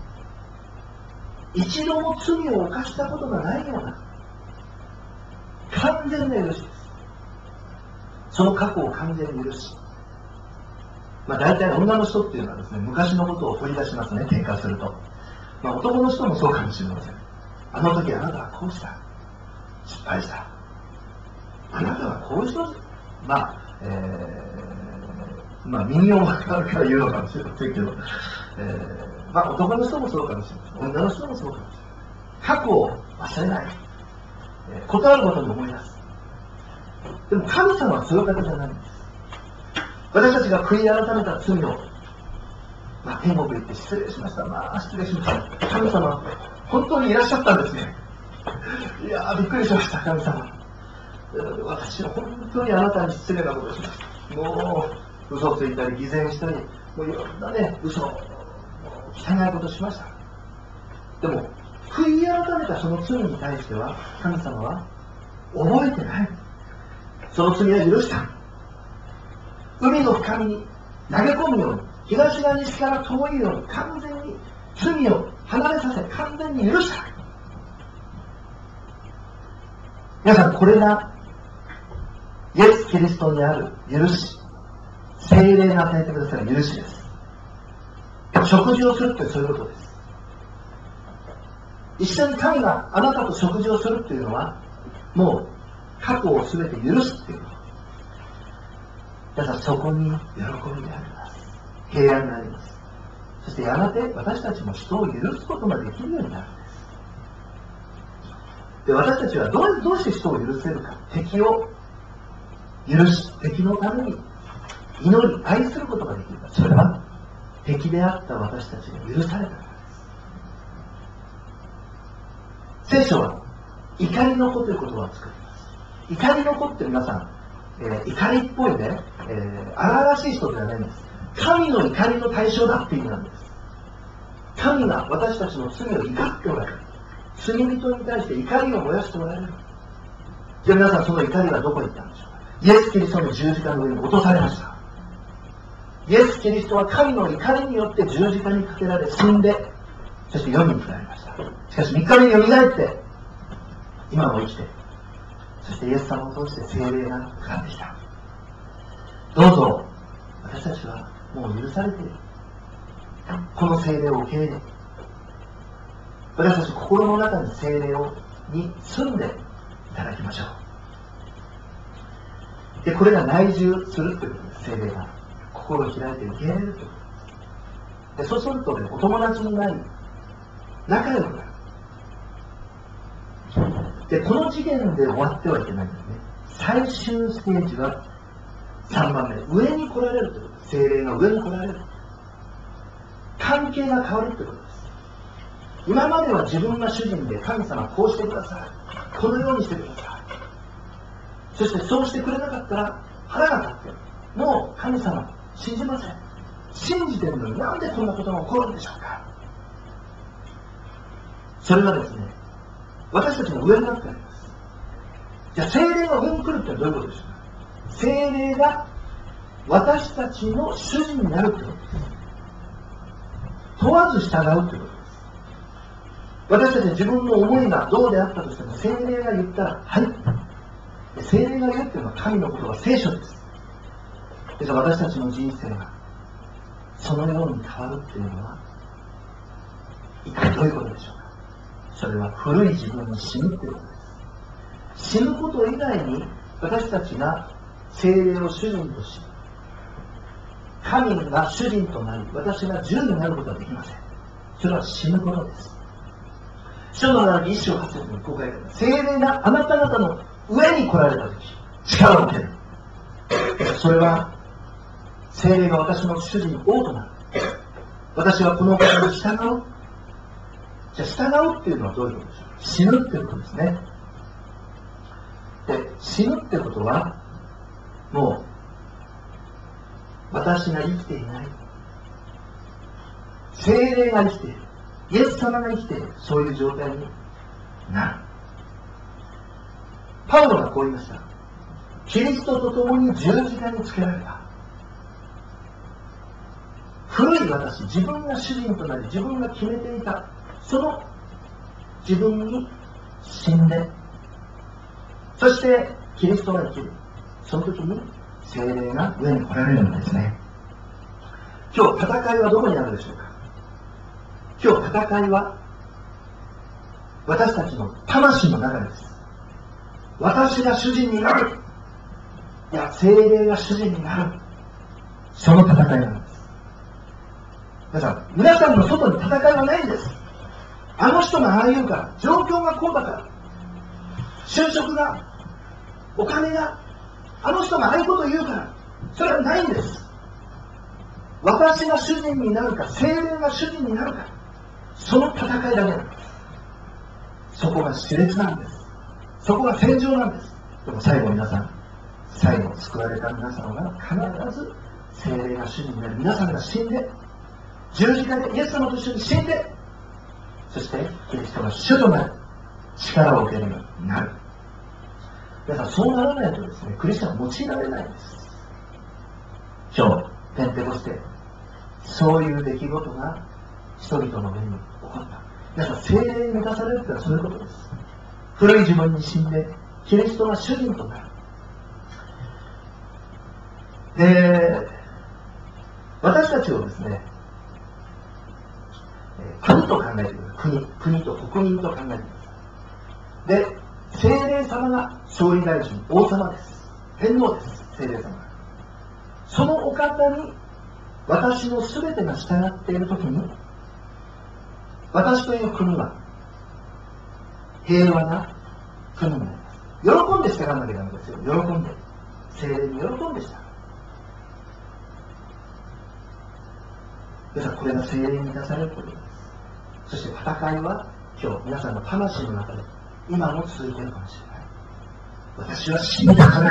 一度も罪を犯したことがないような完全な許しです。その過去を完全に許し、まあ、大体女の人っていうのはですね、昔のことを掘り出しますね、喧嘩すると。まあ、男の人もそうかもしれません。あの時あなたはこうした、失敗した、あなたはこういう人、まあ、えー、まあ民謡があるから言うのかもしれませんけど、えー、まあ男の人もそうかもしれません。女の人もそうかもしれない。過去を忘れない、えー、ことあるごとに思い出す。でも神様はそういう方じゃないんです。私たちが悔い改めた罪を、まあ、天国行って失礼しました、まあ失礼しました、神様本当にいらっしゃったんですね。いやーびっくりしました。神様、私は本当にあなたに失礼なことをしました。もう嘘ついたり偽善したり、もういろんなね嘘、汚いことをしました。でも悔い改めたその罪に対しては神様は覚えてない。その罪は許した。海の深みに投げ込むように、東が西から遠いように完全に罪を離れさせ、完全に許した。皆さん、これがイエス・キリストにある許し、聖霊が与えてくださる許しです。食事をするってそういうことです。一緒に神があなたと食事をするっていうのは、もう過去を全て許すっていうこと。だからそこに喜びがあります。平安があります。そしてやがて私たちも人を許すことができるようになるんです。で、私たちはどう、どうして人を許せるか。敵を許し、敵のために祈り、愛することができるか。それは敵であった私たちが許されたからです。聖書は怒りの子という言葉を作ります。怒りの子って皆さん、えー、怒りっぽいね、えー、荒々しい人ではないんです。神の怒りの対象だっていう意味なんです。 神が私たちの罪を怒っておられる。罪人に対して怒りを燃やしておられる。じゃあ皆さん、その怒りはどこに行ったんでしょうか。イエス・キリストの十字架の上に落とされました。イエス・キリストは神の怒りによって十字架にかけられ死んで、そして世に来られました。しかしみっかめによみがえって、今も生きて、そしてイエス様を通して聖霊がかかってきた。どうぞ、私たちはもう許されている。この聖霊を受け入れ、私たち心の中に聖霊をに住んでいただきましょう。で、これが内住するということです。聖霊が心を開いて受け入れるということです。で、そうするとね、お友達になり、仲良くなる。で、この次元で終わってはいけないんですね。最終ステージはさんばんめ、上に来られるということです。聖霊が上に来られる。関係が変わるということです。今までは自分が主人で、神様こうしてください、このようにしてください、そしてそうしてくれなかったら腹が立って、もう神様信じません、信じてるのになんでこんなことが起こるんでしょうか。それはですね、私たちの上になってあります。じゃあ聖霊が上に来るってどういうことでしょうか。聖霊が私たちの主人になるということです。問わず従うということです。私たちは自分の思いがどうであったとしても、聖霊が言ったらはい。聖霊が言うというのは神の言葉、聖書です。ですから私たちの人生がそのように変わるというのは一体どういうことでしょうか。それは古い自分に死ぬということです。死ぬこと以外に私たちが聖霊を主人とし、神が主人となり、私が従になることはできません。それは死ぬことです。書の中に一章八節にこう書いてあります。聖霊があなた方の上に来られたとき、力を受ける。それは、聖霊が私の主人王となる。私はこの方に従う。じゃあ従うっていうのはどういうことでしょう。死ぬっていうことですね。で、死ぬってことは、もう、私が生きていない。聖霊が生きている。イエス様が生きている。そういう状態になる。パウロがこう言いました。キリストと共に十字架につけられた。古い私、自分が主人となり、自分が決めていた、その自分に死んで、そしてキリストが生きる。その時に聖霊が上に来られるんですね。今日戦いはどこにあるでしょうか。今日戦いは私たちの魂の中です。私が主人になる。いや、聖霊が主人になる。その戦いなんです。皆さん、皆さんの外に戦いはないんです。あの人がああ言うから、状況がこうだから、就職が、お金が、あの人がああいうことを言うから、それはないんです。私が主人になるか、聖霊が主人になるか、その戦いだけなんです。そこが熾烈なんです。そこが戦場なんです。でも最後皆さん、最後救われた皆さんは必ず聖霊が主人になる。皆さんが死んで、十字架でイエス様と一緒に死んで、そしてキリストが主となる、力を受けるようになる。皆さん、そうならないとですね、クリスチャンは用いられないんです。今日、ペンテコステ、そういう出来事が人々の上に起こった。皆さん、聖霊に満たされるというのはそういうことです。古い自分に死んで、キリストが主人となる。で、私たちをですね、国と考えてください。国、国と国民と考えてください。で、聖霊様が総理大臣、王様です。天皇です、聖霊様が。そのお方に私の全てが従っているときに、私という国は平和な国になります。喜んで従わなきゃダメですよ。喜んで。聖霊に喜んで従う。皆さん、これが聖霊に満たされることです。そして戦いは今日皆さんの魂の中で今も続いているかもしれない。私は死にたくない。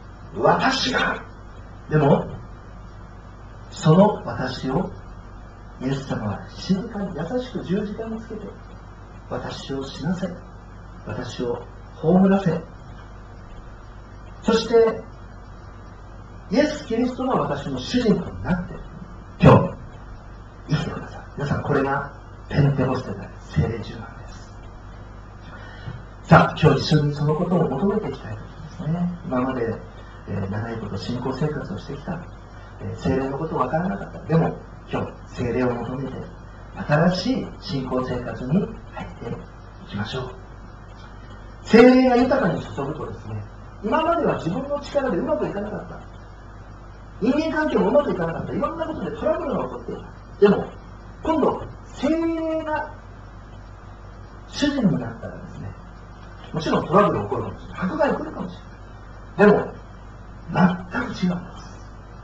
私が。でも、その私をイエス様は静かに優しく十字架につけて、私を死なせ、私を葬らせ、そしてイエス・キリストが私の主人となって今日生きてください。皆さん、これがペンテコステである聖霊充満です。さあ、今日一緒にそのことを求めていきたいと思いますね。今まで、えー、長いこと信仰生活をしてきた、えー、聖霊のこと分からなかった。でも今日聖霊を求めて新しい信仰生活に入っていきましょう。聖霊が豊かに注ぐとですね、今までは自分の力でうまくいかなかった、人間関係もうまくいかなかった、いろんなことでトラブルが起こっていた。でも今度聖霊が主人になったらですね、もちろんトラブルが起こるかもしれない、迫害が来るかもしれない。でも全く違うんです。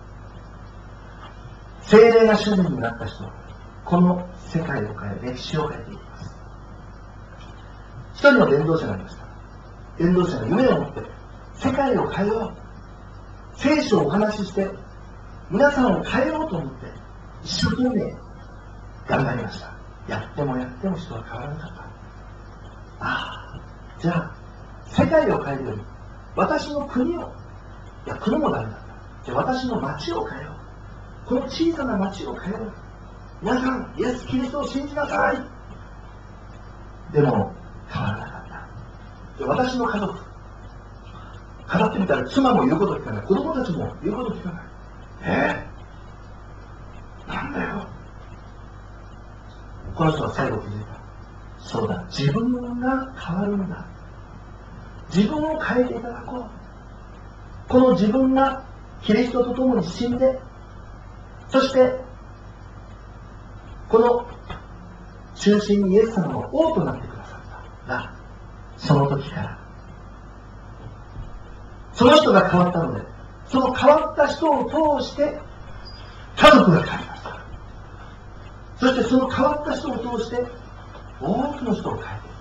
聖霊が主人になった人はこの世界を変え、歴史を変えていきます。一人の伝道者がいました。伝道者が夢を持って世界を変えよう、聖書をお話しして皆さんを変えようと思って一生懸命頑張りました。やってもやっても人は変わらなかった。ああ、じゃあ世界を変えるより私の国を、いや国もダメだった、じゃあ私の町を変えよう、この小さな町を変えよう、皆さんイエス・キリストを信じなさい。でも変わらなかった。で私の家族語ってみたら、妻も言うこと聞かない、子供たちも言うこと聞かない。えー、なんだよ。この人は最後気づいた。そうだ、自分が変わるんだ。自分を変えていただこう。この自分がキリストと共に死んで、そしてこの中心にイエス様が王となってくださったが、その時からその人が変わったので、その変わった人を通して家族が変わりました。そしてその変わった人を通して多くの人を変えて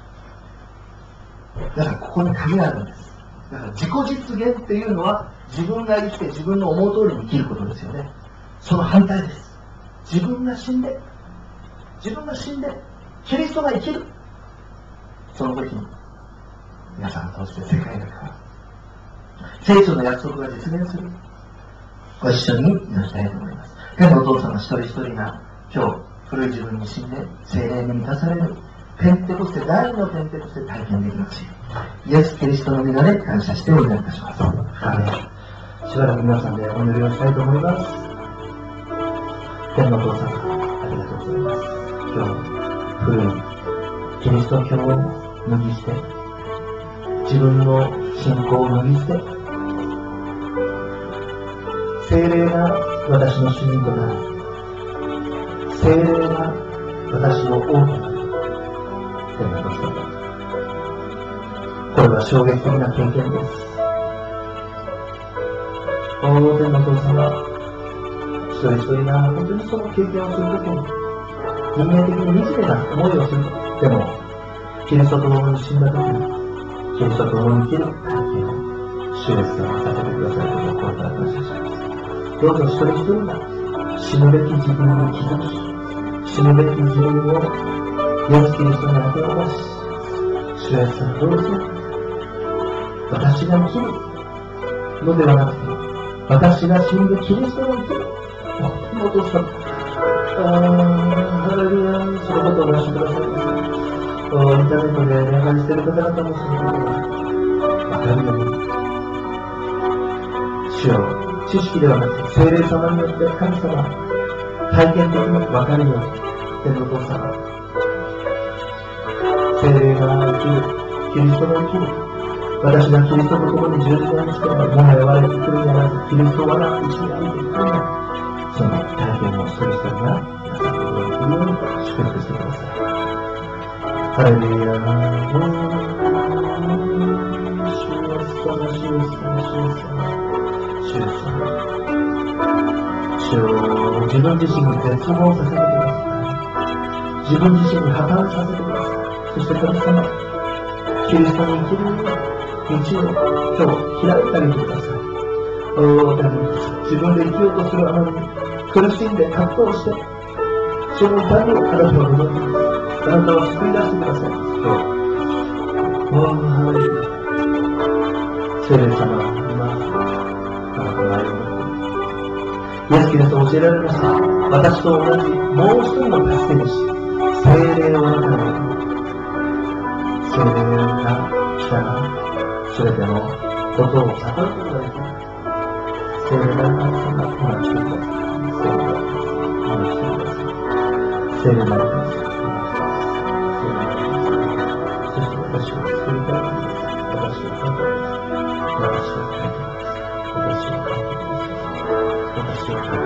いった。だからここに鍵があるんです。だから自己実現っていうのは自分が生きて自分の思う通りに生きることですよね。その反対です。自分が死んで自分が死んでキリストが生きる。その時に皆さんを通して世界が変わる、聖書の約束が実現する。ご一緒に祈りたいと思います。天のお父様一人一人が今日古い自分に死んで聖霊に満たされるペンテコステ、第二のペンテコステ体験できますし、イエス・キリストの皆で感謝してお祈りいたします。アーメン。しばらく皆さんでお祈りをしたいと思います。天のお父様、ありがとうございます。今日古いキリスト教を脱ぎ捨て、自分の信仰を脱ぎ捨て、聖霊が私の主人となる、聖霊が私の王となる。天のお父様、これは衝撃的な経験です。おー、天のお父様、一人一人が本当にその経験をするときに人間的に惨めな思いをする。でもキリストと共に死んだときにキリストと共に生きる体験を主イエス様がさせてくださることを心から感謝します。どうぞ一人一人が死ぬべき自分に気づき、死ぬべき自分をイエス・キリストに当て渡し、主イエス様どうぞ私が生きるのではなくて、私が死んでキリストが生きる。お父さん、ハレルヤ、そのことをお話しくださいます。インターネットで礼拝している方々もそのことが分かるように、主よ、知識ではなくて聖霊様によって神様体験的に分かるように、天のお父様、聖霊が生きる、キリストが生きる、私がキリストと共に十字架にしてももはや我に来るにならず、キリストはなく一に歩いていくのだ。その体験を一人一人がなさることができるように祝福してください。ハレルヤ。主イエス様、主イエス様、主イエス様、主イエス様。主を自分自身に絶望させてください。自分自身に破綻させてください。そして神様、キリストに生きる道を今日開いてあげてください。おー、自分で生きようとするあまりに苦しんで葛藤してその痛みをあなたは望んでいます。あなたは救い出してくださいます。今日。おー、ハレルヤ。聖霊様は今、あなたの愛を持ってイエス・キリストを教えられました。私と同じもう一人の助け主、聖霊をあなたに。聖霊が来たら、すべてのことを悟ることができる。聖霊があなたがお話してください。聖霊がお話してください。聖霊がお話してください。そして私を救いたいのです。私を書いてください。私を書いてください。私を書いてください。私を書いてください。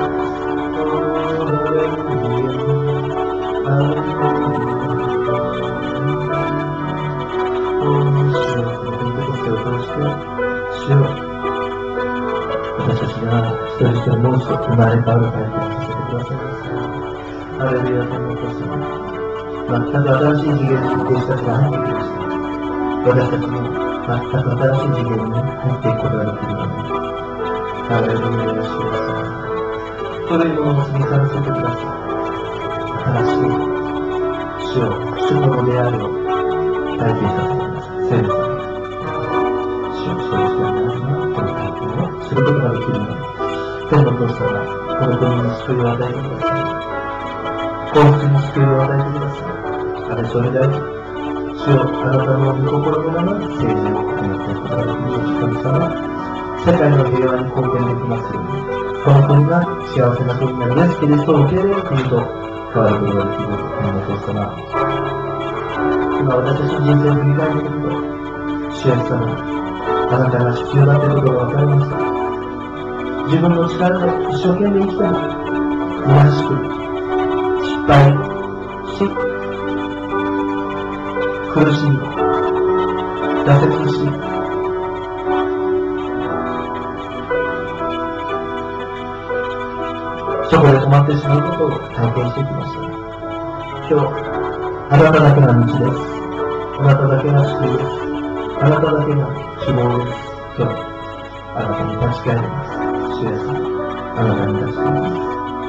私たちが一人一人もう一度生まれ変わる体験をさせてくださいます。ハレルヤ、天のお父様。全く新しい次元に弟子たちが入ってきました。私たちも全く新しい次元に入っていくことができるので、ハレルヤ、主よ、古いものを過ぎ去らせてください。新しい主を、主との出会いを体験させてください。聖霊様。主をそうしてあなたがこの体験をすることができるので、天のお父様、この国に救いを与えてください。幸福に救いを与えてください。あれそれだけ、主よ、あなたの御心のままに政治を行っていくことができる神様、世界の平和に貢献できますように、この国が幸せな国になり、イエス・キリストを受け入れる国と変わることができる天のお父様。今私たちの人生を振り返っていくと、主イエス様、あなたが必要だということが分かりました。自分の力で一生懸命生きても、虚しく、失敗し、苦しみ、挫折し、そこで止まってしまうことを体験してきました。今日、あなただけが道です。あなただけが救いです。あなただけが希望です。今日、あなたに立ち返ります。主イエス様、あなたに立ち返ります。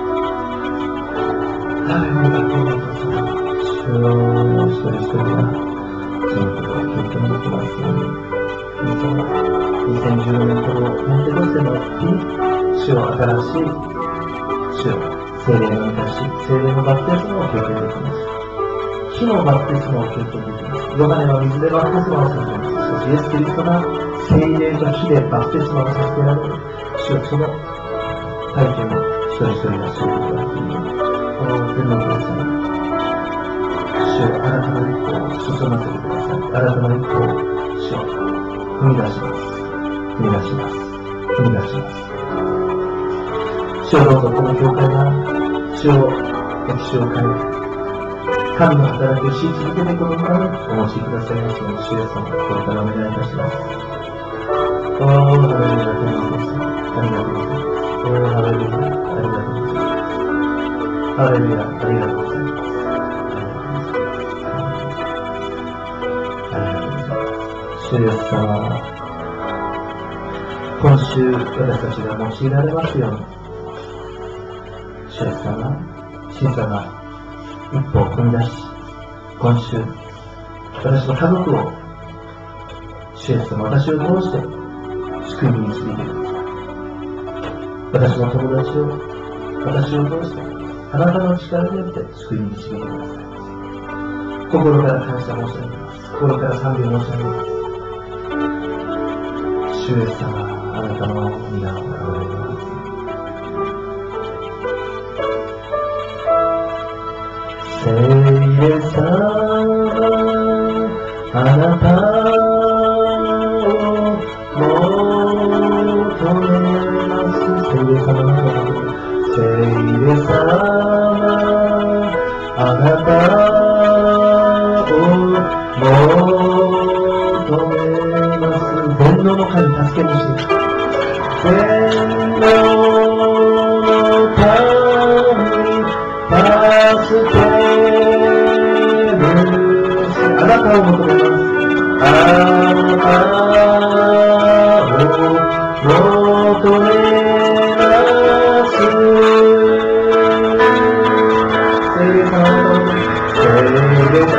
ハレルヤ、天のお父様、主よ、一人一人がそのことを経験できますように、神様、にせんじゅうよねんこのペンテコステの日に、主よ、新しい主よ、聖霊の満たし、聖霊のバプテスマを経験できます。火のバプテスマを経験できます。ヨハネは水でバプテスマをさせています。そしてイエス・キリストが聖霊と火でバプテスマをさせてられる。主よ、その体験を一人一人がすることができる。この天のお父様、主よ、あなたの一歩を進ませてください。あなたの一歩を、主よ、踏み出します。踏み出します。踏み出します。主よ、どうぞこの教会が主を歴史を変え、神の働きをし続けていくことのためにお持ちくださいますように、主イエス様、これからお願いいたします。おー、ハレルヤ、天のお父様、ありがとうございます。おー、ハレルヤ、ありがとうございます。ハレルヤ、ありがとうございます。ありがとうございます。主イエス様、今週私たちが用いられますように、主イエス様が小さな一歩を踏み出し、今週、私の家族を、主イエス様、私を通して救いに導いてください。私の友達を、私を通して、あなたの力によって救いに導いてください。心から感謝申し上げます。心から賛美申し上げます。主イエス様、あなたの皆をあられます。聖霊様、あなたを求めます。聖霊様、聖霊様、あなたを求めます。全能の神、助け主。全能の神、助けあなたを求めます。あなたを求めます。聖霊様、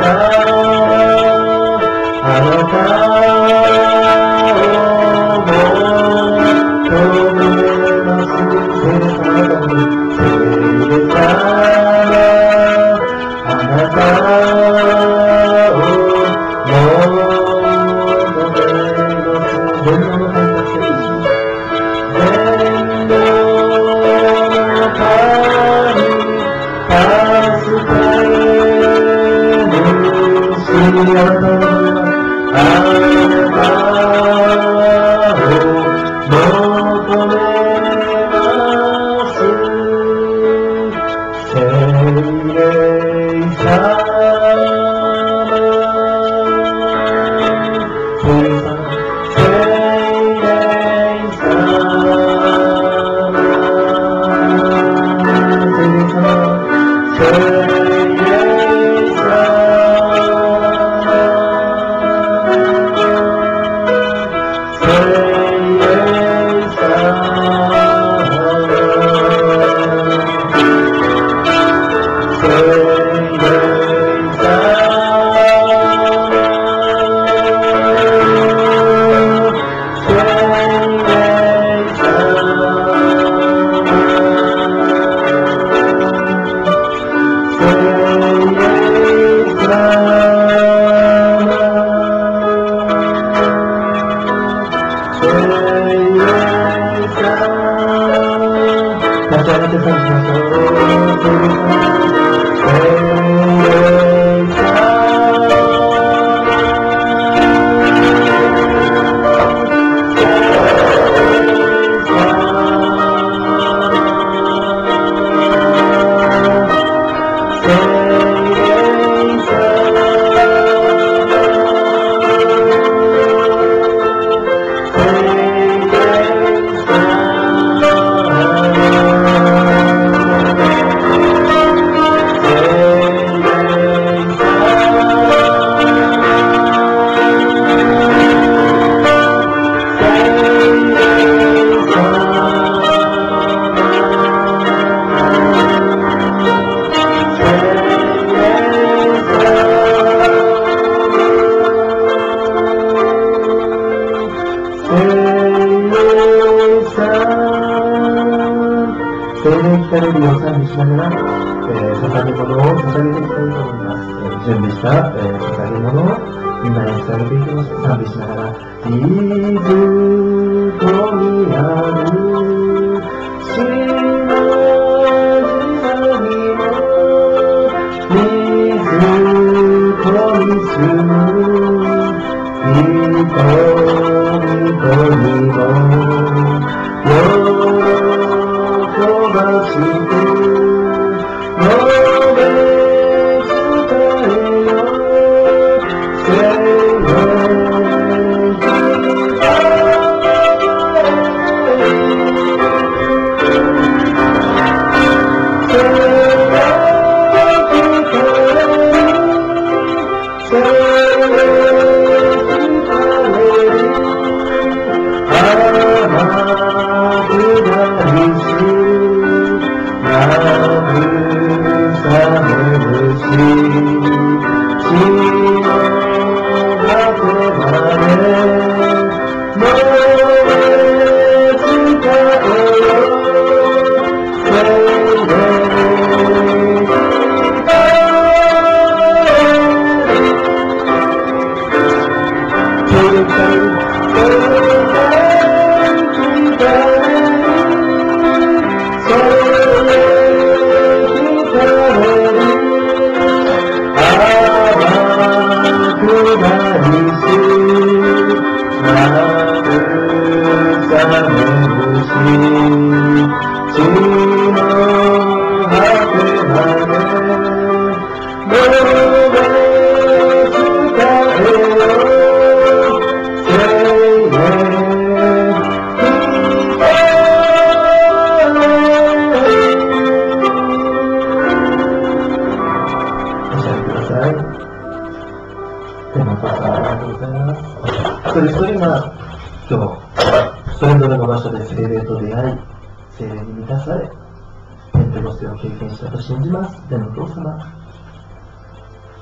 信じます。でもどうかな。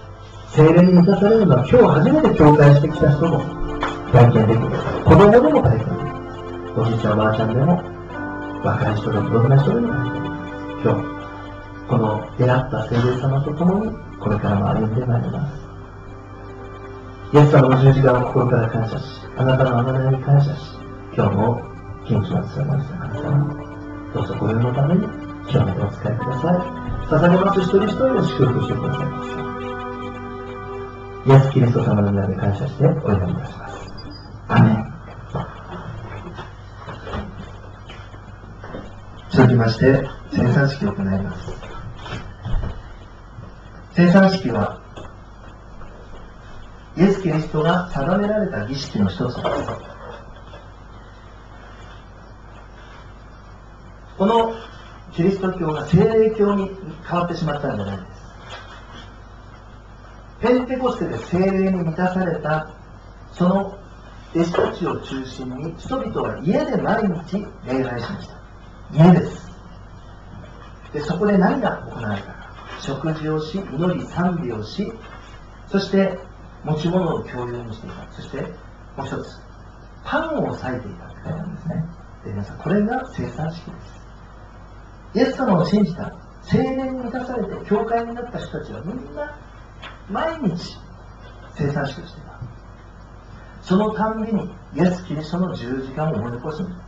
聖霊に満たされるのは今日初めて教会してきた人も体験できる。子供でも体験できる。おじいちゃんおばあちゃんでも若い人でもどんな人でも体験できる。今日この出会った聖霊様と共にこれからも歩んでまいります。イエス様の十字架を心から感謝し、あなたの贖いに感謝し、今日も元気を伝えました神様、どうぞご用のために清めてお使いください。捧げます一人一人を祝福してくださいます。イエス・キリスト様の名で感謝してお祈りいたします。アーメン。続きまして聖餐式を行います。聖餐式はイエス・キリストが定められた儀式の一つです。このキリスト教が聖霊教に変わってしまったんじゃないです。ペンテコステで聖霊に満たされたその弟子たちを中心に人々は家で毎日礼拝しました。家です。でそこで何が行われたか、食事をし、祈り賛美をし、そして持ち物を共有にしていた。そしてもう一つ、パンを裂いていたって書いてあるんですね。で皆さん、これが聖餐式です。イエス様を信じた、聖霊に満たされて教会になった人たちはみんな毎日聖餐式をしていた。そのたんびにイエス・キリストの十字架を思い起こすんです。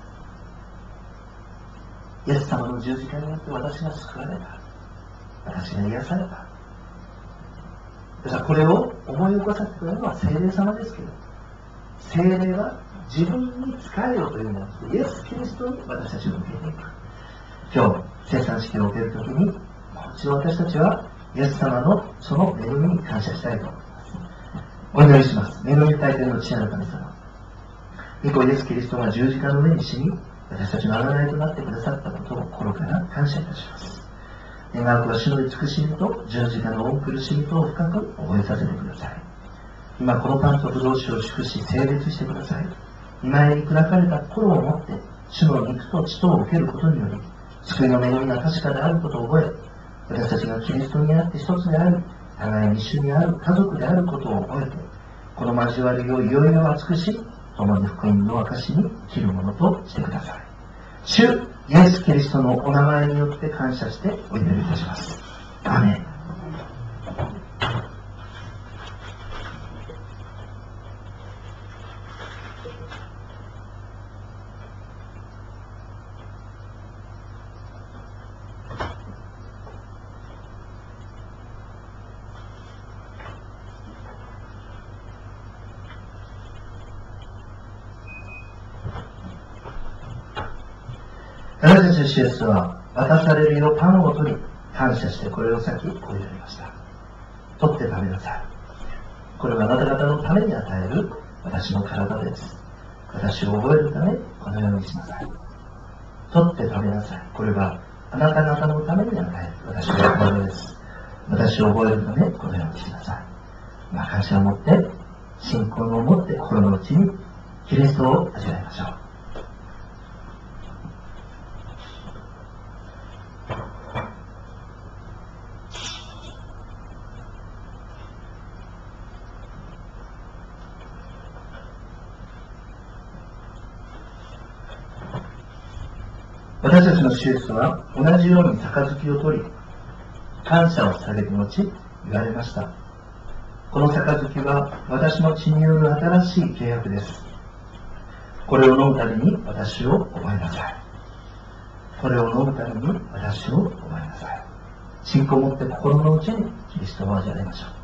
イエス様の十字架によって私が救われた。私が癒された。だからこれを思い起こさせてくれるのは聖霊様ですけど、聖霊は自分に仕えよというのではなくて、イエス・キリストに私たちを受けていく。今日、聖餐式を受けるときに、もう一度私たちはイエス様のその恵みに感謝したいと思います。お祈りします。恵み大天の父なる神様。御子イエス・キリストが十字架の上に死に、私たちの贖いとなってくださったことを心から感謝いたします。願わくは主の慈しみと十字架の苦しみとを深く覚えさせてください。今このパンとブドウ酒を祝し聖別してください。今へに砕かれた心を持って主の肉と血とを受けることにより、救いの恵みが確かであることを覚え、私たちがキリストにあって一つであり、互いに主にある家族であることを覚えて、この交わりをいよいよ厚くし、共に福音の証に切るものとしてください。主イエス・キリストのお名前によって感謝してお祈りいたします。アーメン。私たちの主イエスは渡されるよパンを取り感謝してこれを裂きこう言われました。取って食べなさい。これはあなた方のために与える私の体です。私を覚えるためこのようにしなさい。取って食べなさい。これはあなた方のために与える私の体です。私を覚えるためこのようにしなさい。まあ、感謝を持って信仰を持って心の内にキリストを味わいましょう。私たちの主イエスは同じように杯を取り感謝をされる後言われました。この杯は私の血による新しい契約です。これを飲むたびに私を覚えなさい。これを飲むたびに私を覚えなさい。信仰を持って心の内にキリストを味わいましょう。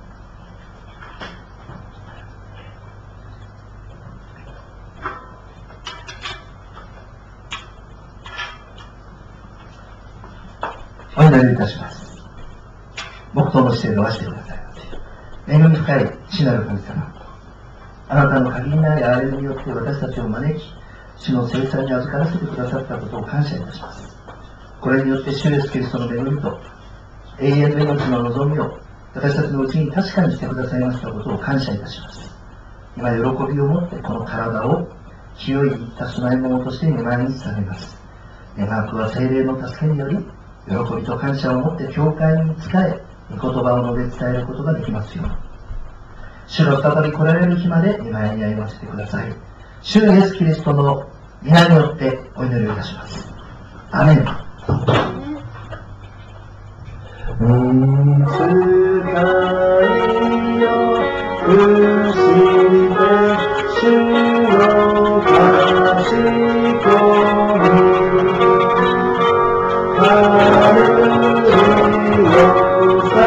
お祈りいたします。黙祷の姿勢で合わせてください。恵み深い父なる神様、あなたの限りない憐れみによって私たちを招き、主の聖餐に預からせてくださったことを感謝いたします。これによって主イエスキリストの恵みと永遠の命の望みを私たちのうちに確かにしてくださいましたことを感謝いたします。今、喜びを持ってこの体を清いた供え物として御前に捧げます。願わくは聖霊の助けにより、喜びと感謝を持って教会に仕え、 御言葉を述べ伝えることができますように。主が再び来られる日まで御前に歩ませてください。主イエスキリストの皆によってお祈りをいたします。アメン。 見つかりようして主を賢みハレルヤを捧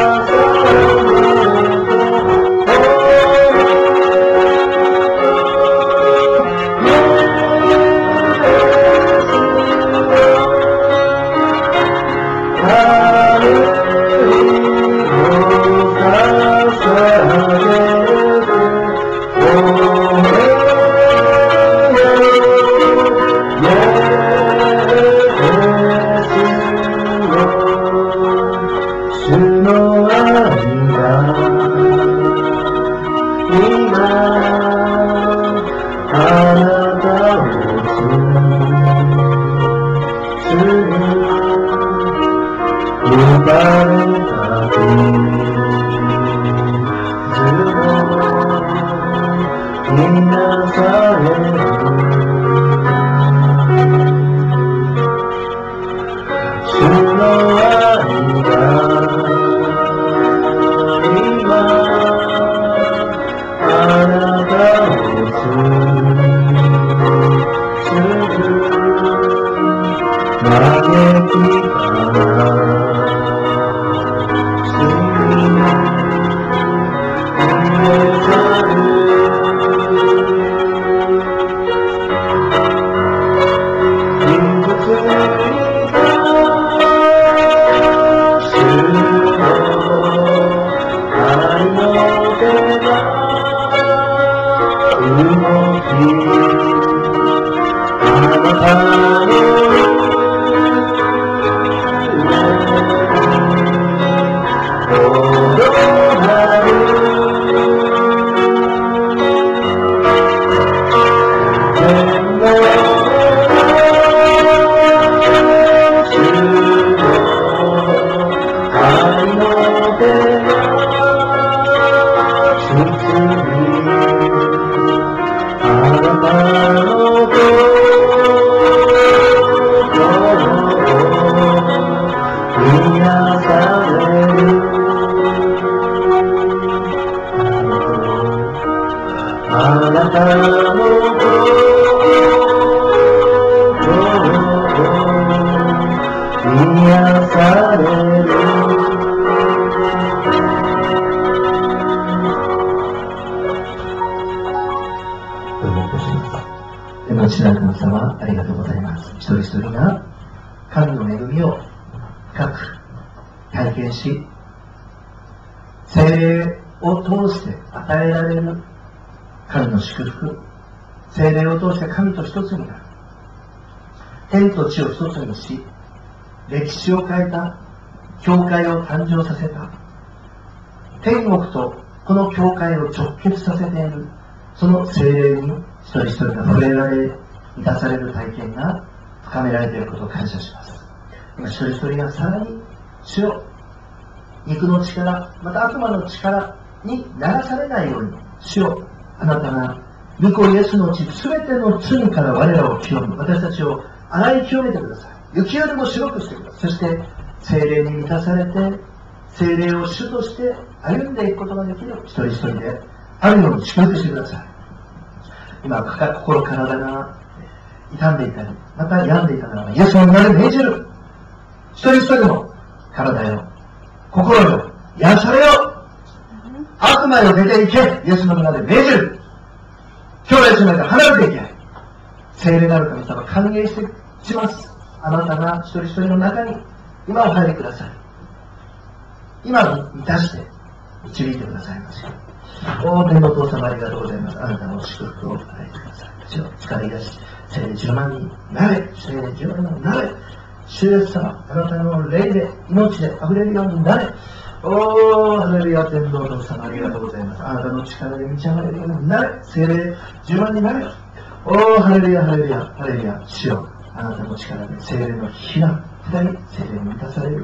聖霊を通して神と一つになる。天と地を一つにし、歴史を変えた、教会を誕生させた、天国とこの教会を直結させている、その聖霊に一人一人が触れられ、満たされる体験が深められていることを感謝します。今一人一人がさらに主を肉の力、また悪魔の力に流されないように、主をあなたが御子イエスのうちすべての罪から我らを清め、私たちを洗い清めてください。雪よりも白くしてください。そして聖霊に満たされて、聖霊を主として歩んでいくことができる一人一人であるように祝福してください。今、心、体が痛んでいたり、また病んでいたならば、イエスの名で命じる。一人一人の体よ、心よ、癒されよ。悪魔よ出ていけ。イエスの名で命じる。兄弟姉妹から離れていけ。聖霊なる神様、歓迎してします。あなたが一人一人の中に今お入りください。今満たして導いてくださいまし。お天のお父様、ありがとうございます。あなたの祝福を与えてください。主を使い出し、聖霊じゅうまんにんなれ、聖霊じゅうまんにんなれ。主イエス様、あなたの霊で、命で溢れるようになれ。おー、ハレルヤ、天皇の様、ありがとうございます。あなたの力で満ち溢れるようになれ。聖霊じゅうまんにんなれ。おー、ハレルヤ、ハレルヤ、ハレルヤ、主よ、あなたの力で聖霊の火が下り、聖霊に満たされる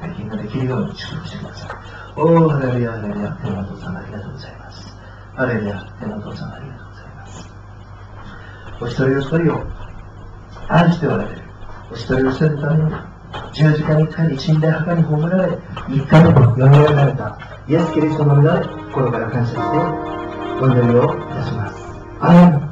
体験ができるように祝福してください。おー、ハレルヤ、ハレルヤ、天のお父様ありがとうございます。ハレルヤ、天のお父様ありがとうございます。お一人お一人を愛しておられる。お一人お一人のために十字架にかかり、死んで墓に葬られ、三日目とよみがえられたイエス・キリストの皆で心から感謝してお祈りをいたします。アーメン。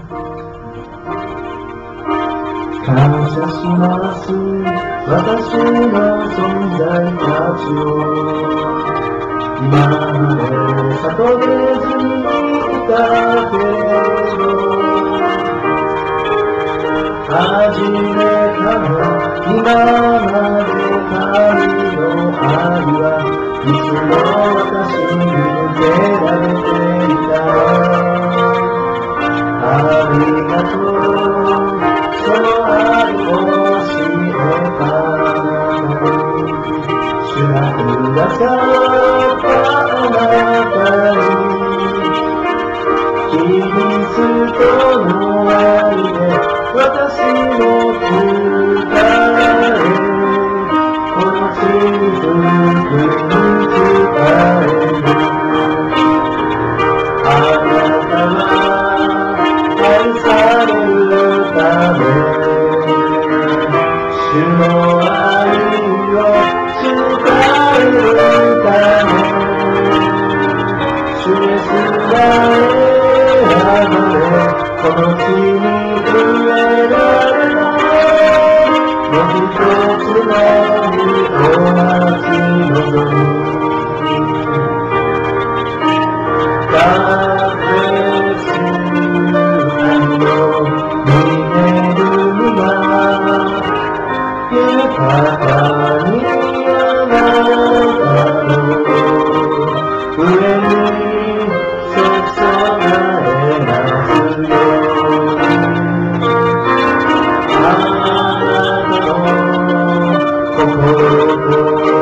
感謝します。私の存在たちを今まで悟れずにいたけれど、初めから今まで神の愛はいつも私に受けられていた。ありがとう、その愛を教えたのに、主がくださったあなたに、キリストの愛で私の疲れ、この祝福に伝える。あなたは愛されるため、主の愛を伝えるため、主イエスが選ばれ、この地に植えられたもう一つの実を待ち望む。God bless you、 何を見えるのが豊かにあなたの上に注がれますよ。あなたの心と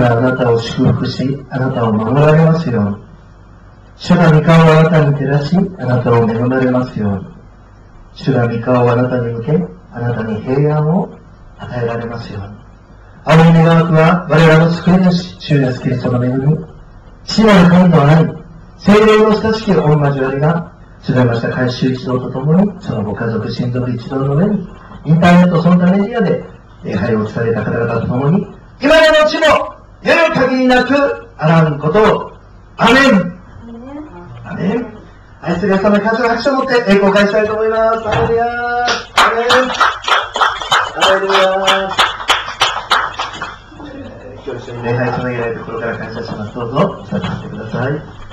があなたを祝福し、あなたを守られますように。主が御顔をあなたに照らし、あなたを恵まれますように。主が御顔をあなたに向け、あなたに平安を与えられますように。青い願わくは、我らの救い主、主イエスキリストの恵み、父なる神の愛、聖霊の親しき御交わりが、集いました改修一同とともに、そのご家族、親族一同の上に、インターネット、その他メディアで、礼拝を伝えた方々とともに、今やのうちも、やる限りなく、あらんことを、アメン。アメン。愛する皆様、感謝の拍手を持って、栄光を返したいと思います。アレルヤー。アメン。アレルヤー。今日一緒に礼拝をつなげられるところから感謝します。どうぞ、お伝えしてください。